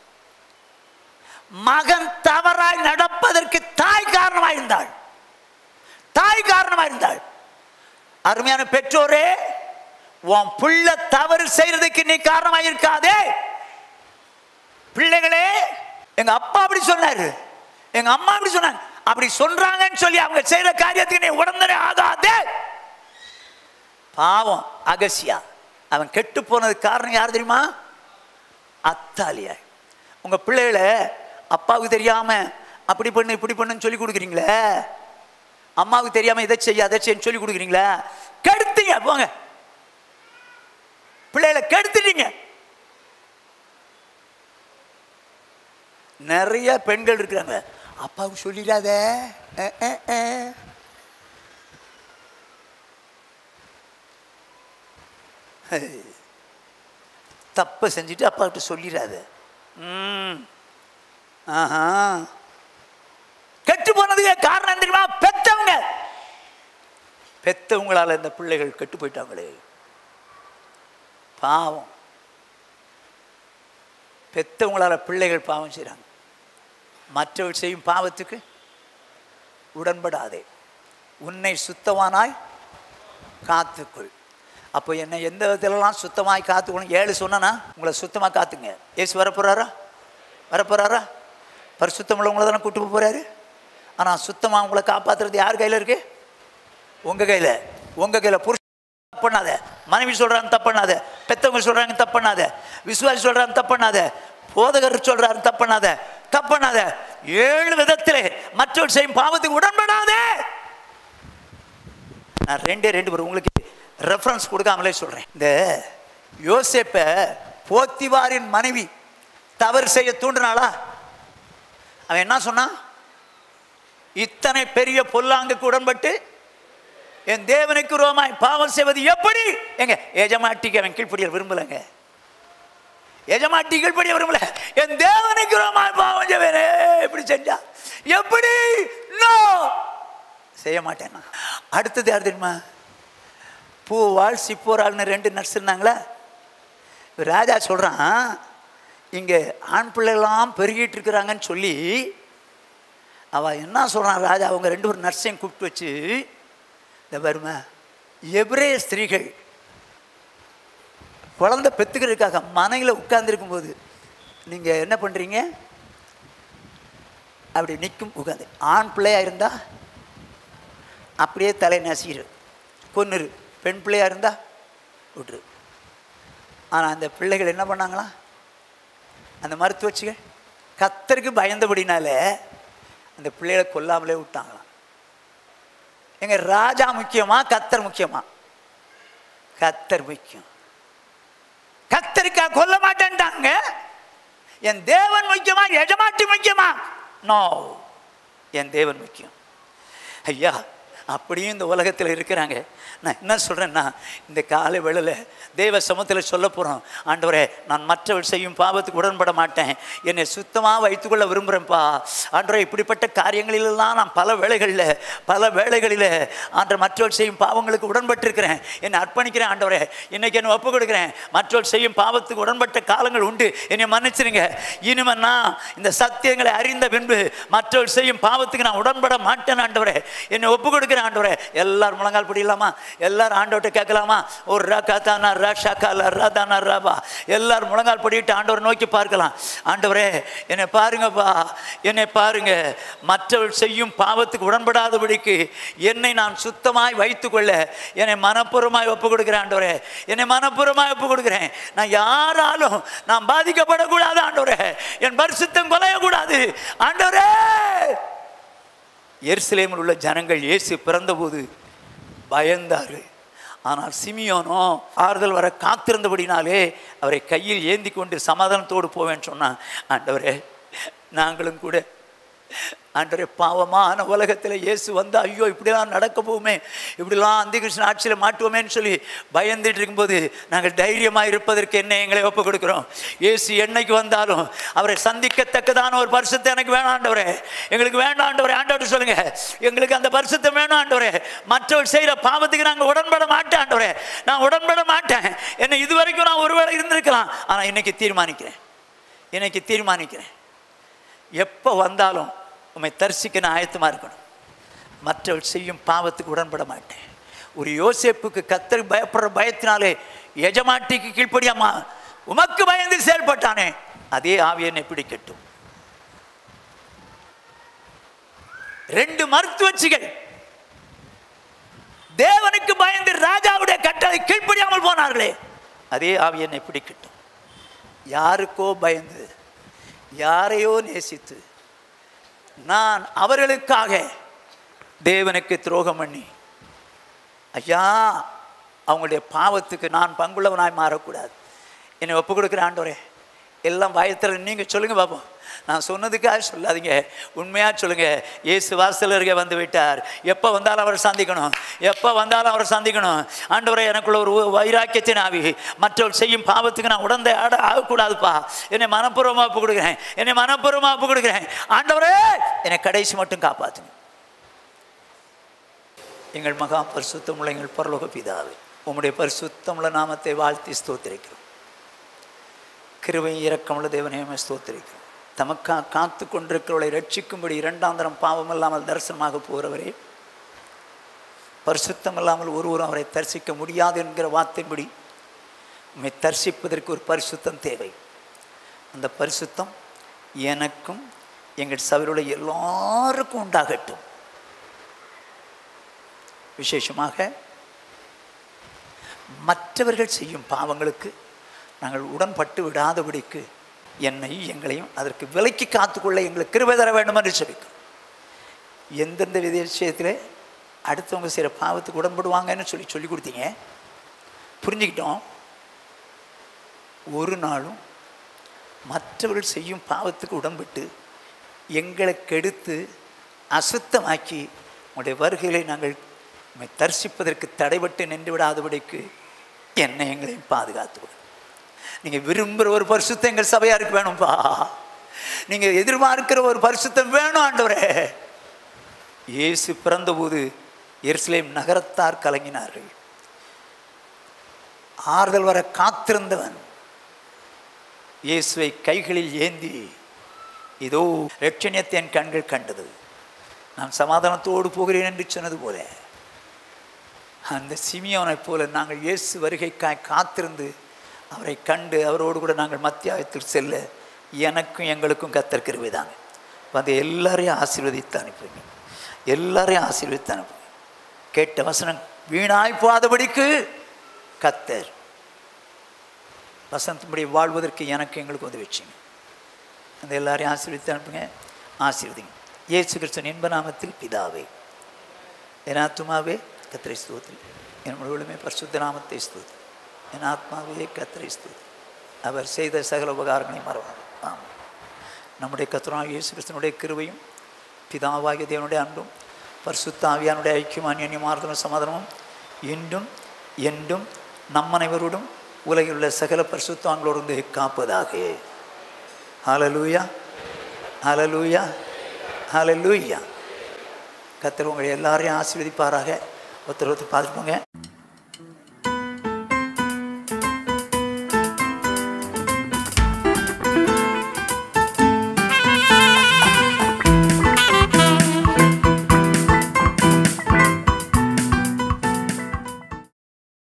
மகன் தவறாய் நடப்பதற்கு தாய் காரணமாயிருந்தாள். தாய் காரணமாயிருந்தாள். அருமையான பெற்றோரே, உன் பிள்ளை தவறு செய்யறதுக்கு நீ காரணமாயிருக்காதே. பிள்ளைகளே, எங்க அப்பா அப்படி சொன்னாரு, எங்க அம்மா அப்படி சொன்னாங்க, அப்படி சொல்றாங்கன்னு சொல்லி அவங்க செய்யற காரியத்துக்கு நீ உடனே ஆகாதே. பாவம் அகசியா, அவன் கெட்டு போனதுக்கு காரணம் யார் தெரியுமா? அத்தாலியா. உங்க பிள்ளைகளை அப்பாவுக்கு தெரியாம அப்படி பண்ணு இப்படி பண்ணுன்னு சொல்லி கொடுக்குறீங்களே, அம்மாவுக்கு தெரியாம இதை செய்ய அதை செய்யன்னு சொல்லி கொடுக்குறீங்களே, கெடுத்தீங்க. போங்க, பிள்ளைகளை கெடுத்துட்டீங்க. நிறைய பெண்கள் இருக்கிறாங்க, அப்பாவுக்கு சொல்லிடாத, தப்பை செஞ்சுட்டு அப்பா கிட்ட சொல்லிடாத. கெட்டு போனதுக்கு காரணம் தெரியுமா? பெத்தவங்க. பெத்தவங்களால இந்த பிள்ளைகள் கெட்டு போயிட்டாங்களே. பாவம், பெத்தவங்களால பிள்ளைகள் பாவம் செய்கிறாங்க. மற்றவர்கள் செய்யும் பாவத்துக்கு உடன்படாதே, உன்னை சுத்தமானாய் காத்துக்கொள். அப்போ என்ன எந்த விதத்திலலாம் சுத்தமாய் காத்துக்கணும் 7 சொன்னா உங்களை சுத்தமாக காத்துங்க. ஏசு வரப்போறாரா? வரப்போறாரா? பரிசுத்தம் உள்ளவங்களை தானே கூட்டு போகிறாரு. ஆனால் சுத்தமாக உங்களை காப்பாற்றுறது யார் கையில் இருக்கு? உங்கள் கையில். உங்கள் கையில். புருஷன் தப்பு பண்ணாத, மனைவி சொல்கிறாங்க தப்பு பண்ணாத, பெற்றவங்க சொல்கிறாங்க தப்பு பண்ணாத, விசுவாசி சொல்கிறாங்க தப்பு பண்ணாத, போதகர் சொல்கிறாரு தப்பு பண்ணாத, தப்பு பண்ணாத. 7 விதத்திலே மற்றவர்கள் செய்யும் பாவத்துக்கு உடன்படாதே. நான் 2 பேர் உங்களுக்கு ரெஃபரன்ஸ் கொடுக்காமலே சொல்கிறேன். இந்த யோசேப்பை போத்திபாரின் மனைவி தவறு செய்ய தூண்டினாளா? அவன் என்ன சொன்னான்? இத்தனை பெரிய பொல்லாங்குக்கு உடன்பட்டு என் தேவனுக்கு விரோதமாய் பாவம் செய்வது எப்படி? எங்க எஜமாட்டிக்கு அவன் கீழ்ப்படிய விரும்பலங்க. எஜமாட்டி கீழ்ப்படிய விரும்பல. என் தேவனுக்கு விரோதமாய் பாவம் செய்வேனே, எப்படி செஞ்சா? எப்படி? நோ, செய்ய மாட்டேன்னா. அடுத்தது யார் தெரியுமா? பூவாள் சிப்போராள்னு 2 நர்ஸ் இருந்தாங்களா? ராஜா சொல்கிறான், இங்கே ஆண் பிள்ளைகளாம் பெருகிட்டு இருக்கிறாங்கன்னு சொல்லி அவள் என்ன சொல்கிறான் ராஜா, அவங்க 2 நர்ஸையும் கூப்பிட்டு வச்சு, இந்த வருமா எபிரேய ஸ்திரீகள் குழந்தை பெற்றுக்கிறதுக்காக மனையில் உட்கார்ந்துருக்கும் போது நீங்கள் என்ன பண்ணுறீங்க? அப்படி நிற்கும் உட்காந்து. ஆண் பிள்ளையாக இருந்தால் அப்படியே தலை நசிரு கொன்னுரு, பெண் பிள்ளையாக இருந்தால் விட்டுரு. ஆனால் அந்த பிள்ளைகள் என்ன பண்ணாங்களா? அந்த மருத்துவச்சிகள் கர்த்தருக்கு பயந்தபடினால அந்த பிள்ளைகளை கொல்லாமலே விட்டாங்களாம். எங்க ராஜா முக்கியமா கர்த்தர் முக்கியமா? கர்த்தர் முக்கியம். கர்த்தருக்கா கொல்ல மாட்டேன்ட்டாங்க. என் தேவன் முக்கியமா எஜமாட்டி முக்கியமா? நோ, என் தேவன் முக்கியம். ஐயா, அப்படியும் இந்த உலகத்தில் இருக்கிறாங்க. நான் என்ன சொல்கிறேன்னா, இந்த காலை வேளையில் தேவ சமூகத்தில் சொல்ல போகிறோம், ஆண்டவரே நான் மற்றவர்கள் செய்யும் பாவத்துக்கு உடன்பட மாட்டேன், என்னை சுத்தமாக வைத்துக்கொள்ள விரும்புகிறேன்ப்பா. ஆண்டவரே இப்படிப்பட்ட காரியங்களிலெல்லாம் நான் பல வேளைகளில் ஆண்டவர் மற்றவர்கள் செய்யும் பாவங்களுக்கு உடன்பட்டிருக்கிறேன், என்னை அர்ப்பணிக்கிறேன். ஆண்டவரே இன்றைக்கி என்னை ஒப்பு கொடுக்குறேன். மற்றவர்கள் செய்யும் பாவத்துக்கு உடன்பட்ட காலங்கள் உண்டு, என்னை மன்னிச்சிருங்க. இனிமேல் நான் இந்த சத்தியங்களை அறிந்த பின்பு மற்றவர்கள் செய்யும் பாவத்துக்கு நான் உடன்பட மாட்டேன். ஆண்டவரே என்னை ஒப்பு கொடுக்குறேன். ஆண்டவரே எல்லாரும் முழங்கால் படிக்கலாமா? எல்லாரும் ஆண்டவர்கிட்ட கேட்கலாமா? ஒரு ரகாதானா ரஷகால ரதானா ரபா எல்லாரும் முழங்கால் படிட்டு ஆண்டவரை நோக்கி பார்க்கலாம். ஆண்டவரே என்னை பாருங்கப்பா, என்னை பாருங்க. மற்றவர்கள் செய்யும் பாவத்துக்கு உடன்படாதபடிக்கு என்னை நான் சுத்தமாய் வைத்துக்கொள்ள என்னை மனப்பூர்வமாய் ஒப்பு கொடுக்குறேன். ஆண்டவரே என்னை மனப்பூர்வமாய் ஒப்பு கொடுக்குறேன். நான் யாராலும் நான் பாதிக்கப்படக்கூடாது. ஆண்டவரே என் பரிசுத்தம் குலையக்கூடாது. ஆண்டவரே எருசலேமில் உள்ள ஜனங்கள் இயேசு பிறந்தபோது பயந்தாரு. ஆனால் சிமியோனோ ஆறுதல் வர காத்திருந்தபடினாலே அவரை கையில் ஏந்தி கொண்டு சமாதானத்தோடு போவேன்னு சொன்னான். ஆண்டவரே, நாங்களும் கூட ஆண்டவரே, பாவமான உலகத்தில் இயேசு வந்து ஐயோ இப்படிலாம் நடக்க போகுமே, இப்படிலாம் அந்திகிருஷ்ணன் ஆட்சியில் மாட்டுவோமேன்னு சொல்லி பயந்துட்டு இருக்கும்போது நாங்கள் தைரியமாக இருப்பதற்கு என்ன எங்களை ஒப்பு கொடுக்குறோம். இயேசு என்னைக்கு வந்தாலும் அவரை சந்திக்கத்தக்கதான ஒரு பரிசுத்தம் எனக்கு வேணாம் ஆண்டவரே, எங்களுக்கு வேண்டாம் ஆண்டவரே. ஆண்டவரே சொல்லுங்க, எங்களுக்கு அந்த பரிசுத்தம் வேணும் ஆண்டவரே. மற்றவர் செய்கிற பாவத்துக்கு நாங்கள் உடன்பட மாட்டேன் ஆண்டவரே, நான் உடன்பட மாட்டேன். என்னை இதுவரைக்கும் நான் ஒருவேளை இருந்திருக்கலாம், ஆனால் இன்னைக்கு தீர்மானிக்கிறேன் எப்போ வந்தாலும் உம்மை தரிசிக்க நான் ஆயத்தமாக இருக்கணும். மற்றவர்கள் செய்யும் பாவத்துக்கு உடன்பட மாட்டேன். ஒரு யோசேப்புக்கு கர்த்தர் பயப்படுற பயத்தினாலே எஜமாட்டிக்கு கீழ்ப்படியாமா உமக்கு பயந்து செயல்பட்டானே, அதே ஆவி என்னை பிடிக்கட்டும். 2 மருத்துவச்சிகள் தேவனுக்கு பயந்து ராஜாவுடைய கட்டளை கீழ்ப்படியாமல் போனார்களே, அதே ஆவி என்னை பிடிக்கட்டும். யாருக்கோ பயந்து, யாரையோ நேசித்து, நான் அவர்களுக்காக தேவனுக்கு துரோகம் பண்ணி, ஐயா அவங்களுடைய பாவத்துக்கு நான் பங்குள்ளவனாய் மாறக்கூடாது. என்னை ஒப்பு கொடுக்குற ஆண்டவரே, எல்லாம் பயத்தில் நீங்கள் சொல்லுங்கள் பாப்போம். நான் சொன்னதுக்காக சொல்லாதீங்க, உண்மையாக சொல்லுங்கள். இயேசு வாசலருகே வந்து விட்டார். எப்போ வந்தாலும் அவரை சந்திக்கணும். ஆண்டவரே, எனக்குள்ள ஒரு வைராக்கியத்தின் ஆவி, மற்றவர்கள் செய்யும் பாவத்துக்கு நான் உடந்தை ஆகக்கூடாதுப்பா. என்னை மனப்பூர்வமாக ஒப்பு கொடுக்குறேன். ஆண்டவரே, என்னை கடைசி மட்டும் காப்பாற்றுங்க. எங்கள் மகா பரிசுத்தமுள்ள எங்கள் பரலோக பிதாவே, உம்முடைய பரிசுத்தமுள்ள நாமத்தை வாழ்த்தி ஸ்தோத்திரிக்கிறோம். கிருபை இரக்கமுள்ள தேவனே, ஸ்தோத்திரிக்கிறோம். தமக்காக காத்து கொண்டிருக்கிறவளை ரட்சிக்கும்படி 2ஆம் தரம் பாவம் இல்லாமல் தரிசனமாக போகிறவரே, பரிசுத்தம் இல்லாமல் ஒருவரும் அவரை தரிசிக்க முடியாது என்கிற வார்த்தைப்படி உம்மை தரிசிப்பதற்கு ஒரு பரிசுத்தம் தேவை. அந்த பரிசுத்தம் எனக்கும் எங்கள் சபையிலுள்ள எல்லாருக்கும் உண்டாகட்டும். விசேஷமாக மற்றவர்கள் செய்யும் பாவங்களுக்கு நாங்கள் உடன்பட்டு விடாதபடிக்கு என்னையும் எங்களையும் அதற்கு விலைக்கு காத்துக்கொள்ள எங்களுக்கு கிருபை தர வேண்டும் என்று சொல்லிக்கிறோம். எந்தெந்த விஷயத்தில் அடுத்தவங்க செய்கிற பாவத்துக்கு உடன்படுவாங்கன்னு சொல்லி கொடுத்தீங்க, புரிஞ்சுக்கிட்டோம். ஒரு நாளும் மற்றவர்கள் செய்யும் பாவத்துக்கு உடன்பட்டு எங்களை கெடுத்து அசுத்தமாக்கி உங்களுடைய வருகைகளை நாங்கள் தரிசிப்பதற்கு தடைபட்டு நின்று விடாதபடிக்கு என்னை எங்களையும் பாதுகாத்துவிடும். நீங்கள் விரும்புகிற ஒரு பரிசுத்தம் எங்கள் சபையாருக்கு வேணும்பா. நீங்கள் எதிர்பார்க்கிற ஒரு பரிசுத்தம் வேணும் ஆண்டவரே. இயேசு பிறந்தபோது எருசலேம் நகரத்தார் கலங்கினார்கள். ஆறுதல் வர காத்திருந்தவன் இயேசுவை கைகளில் ஏந்தி, இதோ இரட்சணியத்தை என் கண்கள் கண்டது, நான் சமாதானத்தோடு போகிறேன் என்று சொன்னது போல, அந்த சிமியோனை போல நாங்கள் இயேசு வருகைக்காய் காத்திருந்து அவரை கண்டு அவரோடு கூட நாங்கள் மத்தியாயத்தில் செல்ல எனக்கும் எங்களுக்கும் கர்த்தர் கிருபைதாங்க. வந்து எல்லாரையும் ஆசீர்வதித்து அனுப்புங்க. கேட்ட வசனம் வீணாய் போகாதபடிக்கு கர்த்தர் வசனத்தின்படி வாழ்வதற்கு எனக்கு எங்களுக்கு உதவி வச்சுங்க. அந்த எல்லாரையும் ஆசீர்வதித்து அனுப்புங்க. ஆசீர்வதிங்க. இயேசு கிறிஸ்துவின் இன்ப நாமத்தில் பிதாவே. என் ஆத்துமாவே கர்த்தரை ஸ்தோத்திரி, என் முழுவதுமே பரிசுத்த நாமத்தை ஸ்தோத்திரி. என் ஆத்மாவே கர்த்தரை ஸ்தோத்திரி, அவர் செய்த சகல உபகாரங்களை மறவாது. ஆமாம். நம்முடைய கர்த்தராகிய இயேசு கிறிஸ்துவினுடைய கிருபையும் பிதாவாகிய தேவனுடைய அன்பும் பரிசுத்த ஆவியானுடைய ஐக்கியம் அந்யோன்யமார்த்தமும் சமாதானமும் இன்றும் என்றும் நம் அனைவரோடும் உலகில் உள்ள சகல பரிசுத்தவான்களோடு காப்பதாக. ஹல்லேலூயா, ஹல்லேலூயா, ஹல்லேலூயா. கர்த்தர் உங்களை எல்லாரையும் ஆசீர்வதிப்பாராக. ஒருத்தர் பார்த்துக்கோங்க.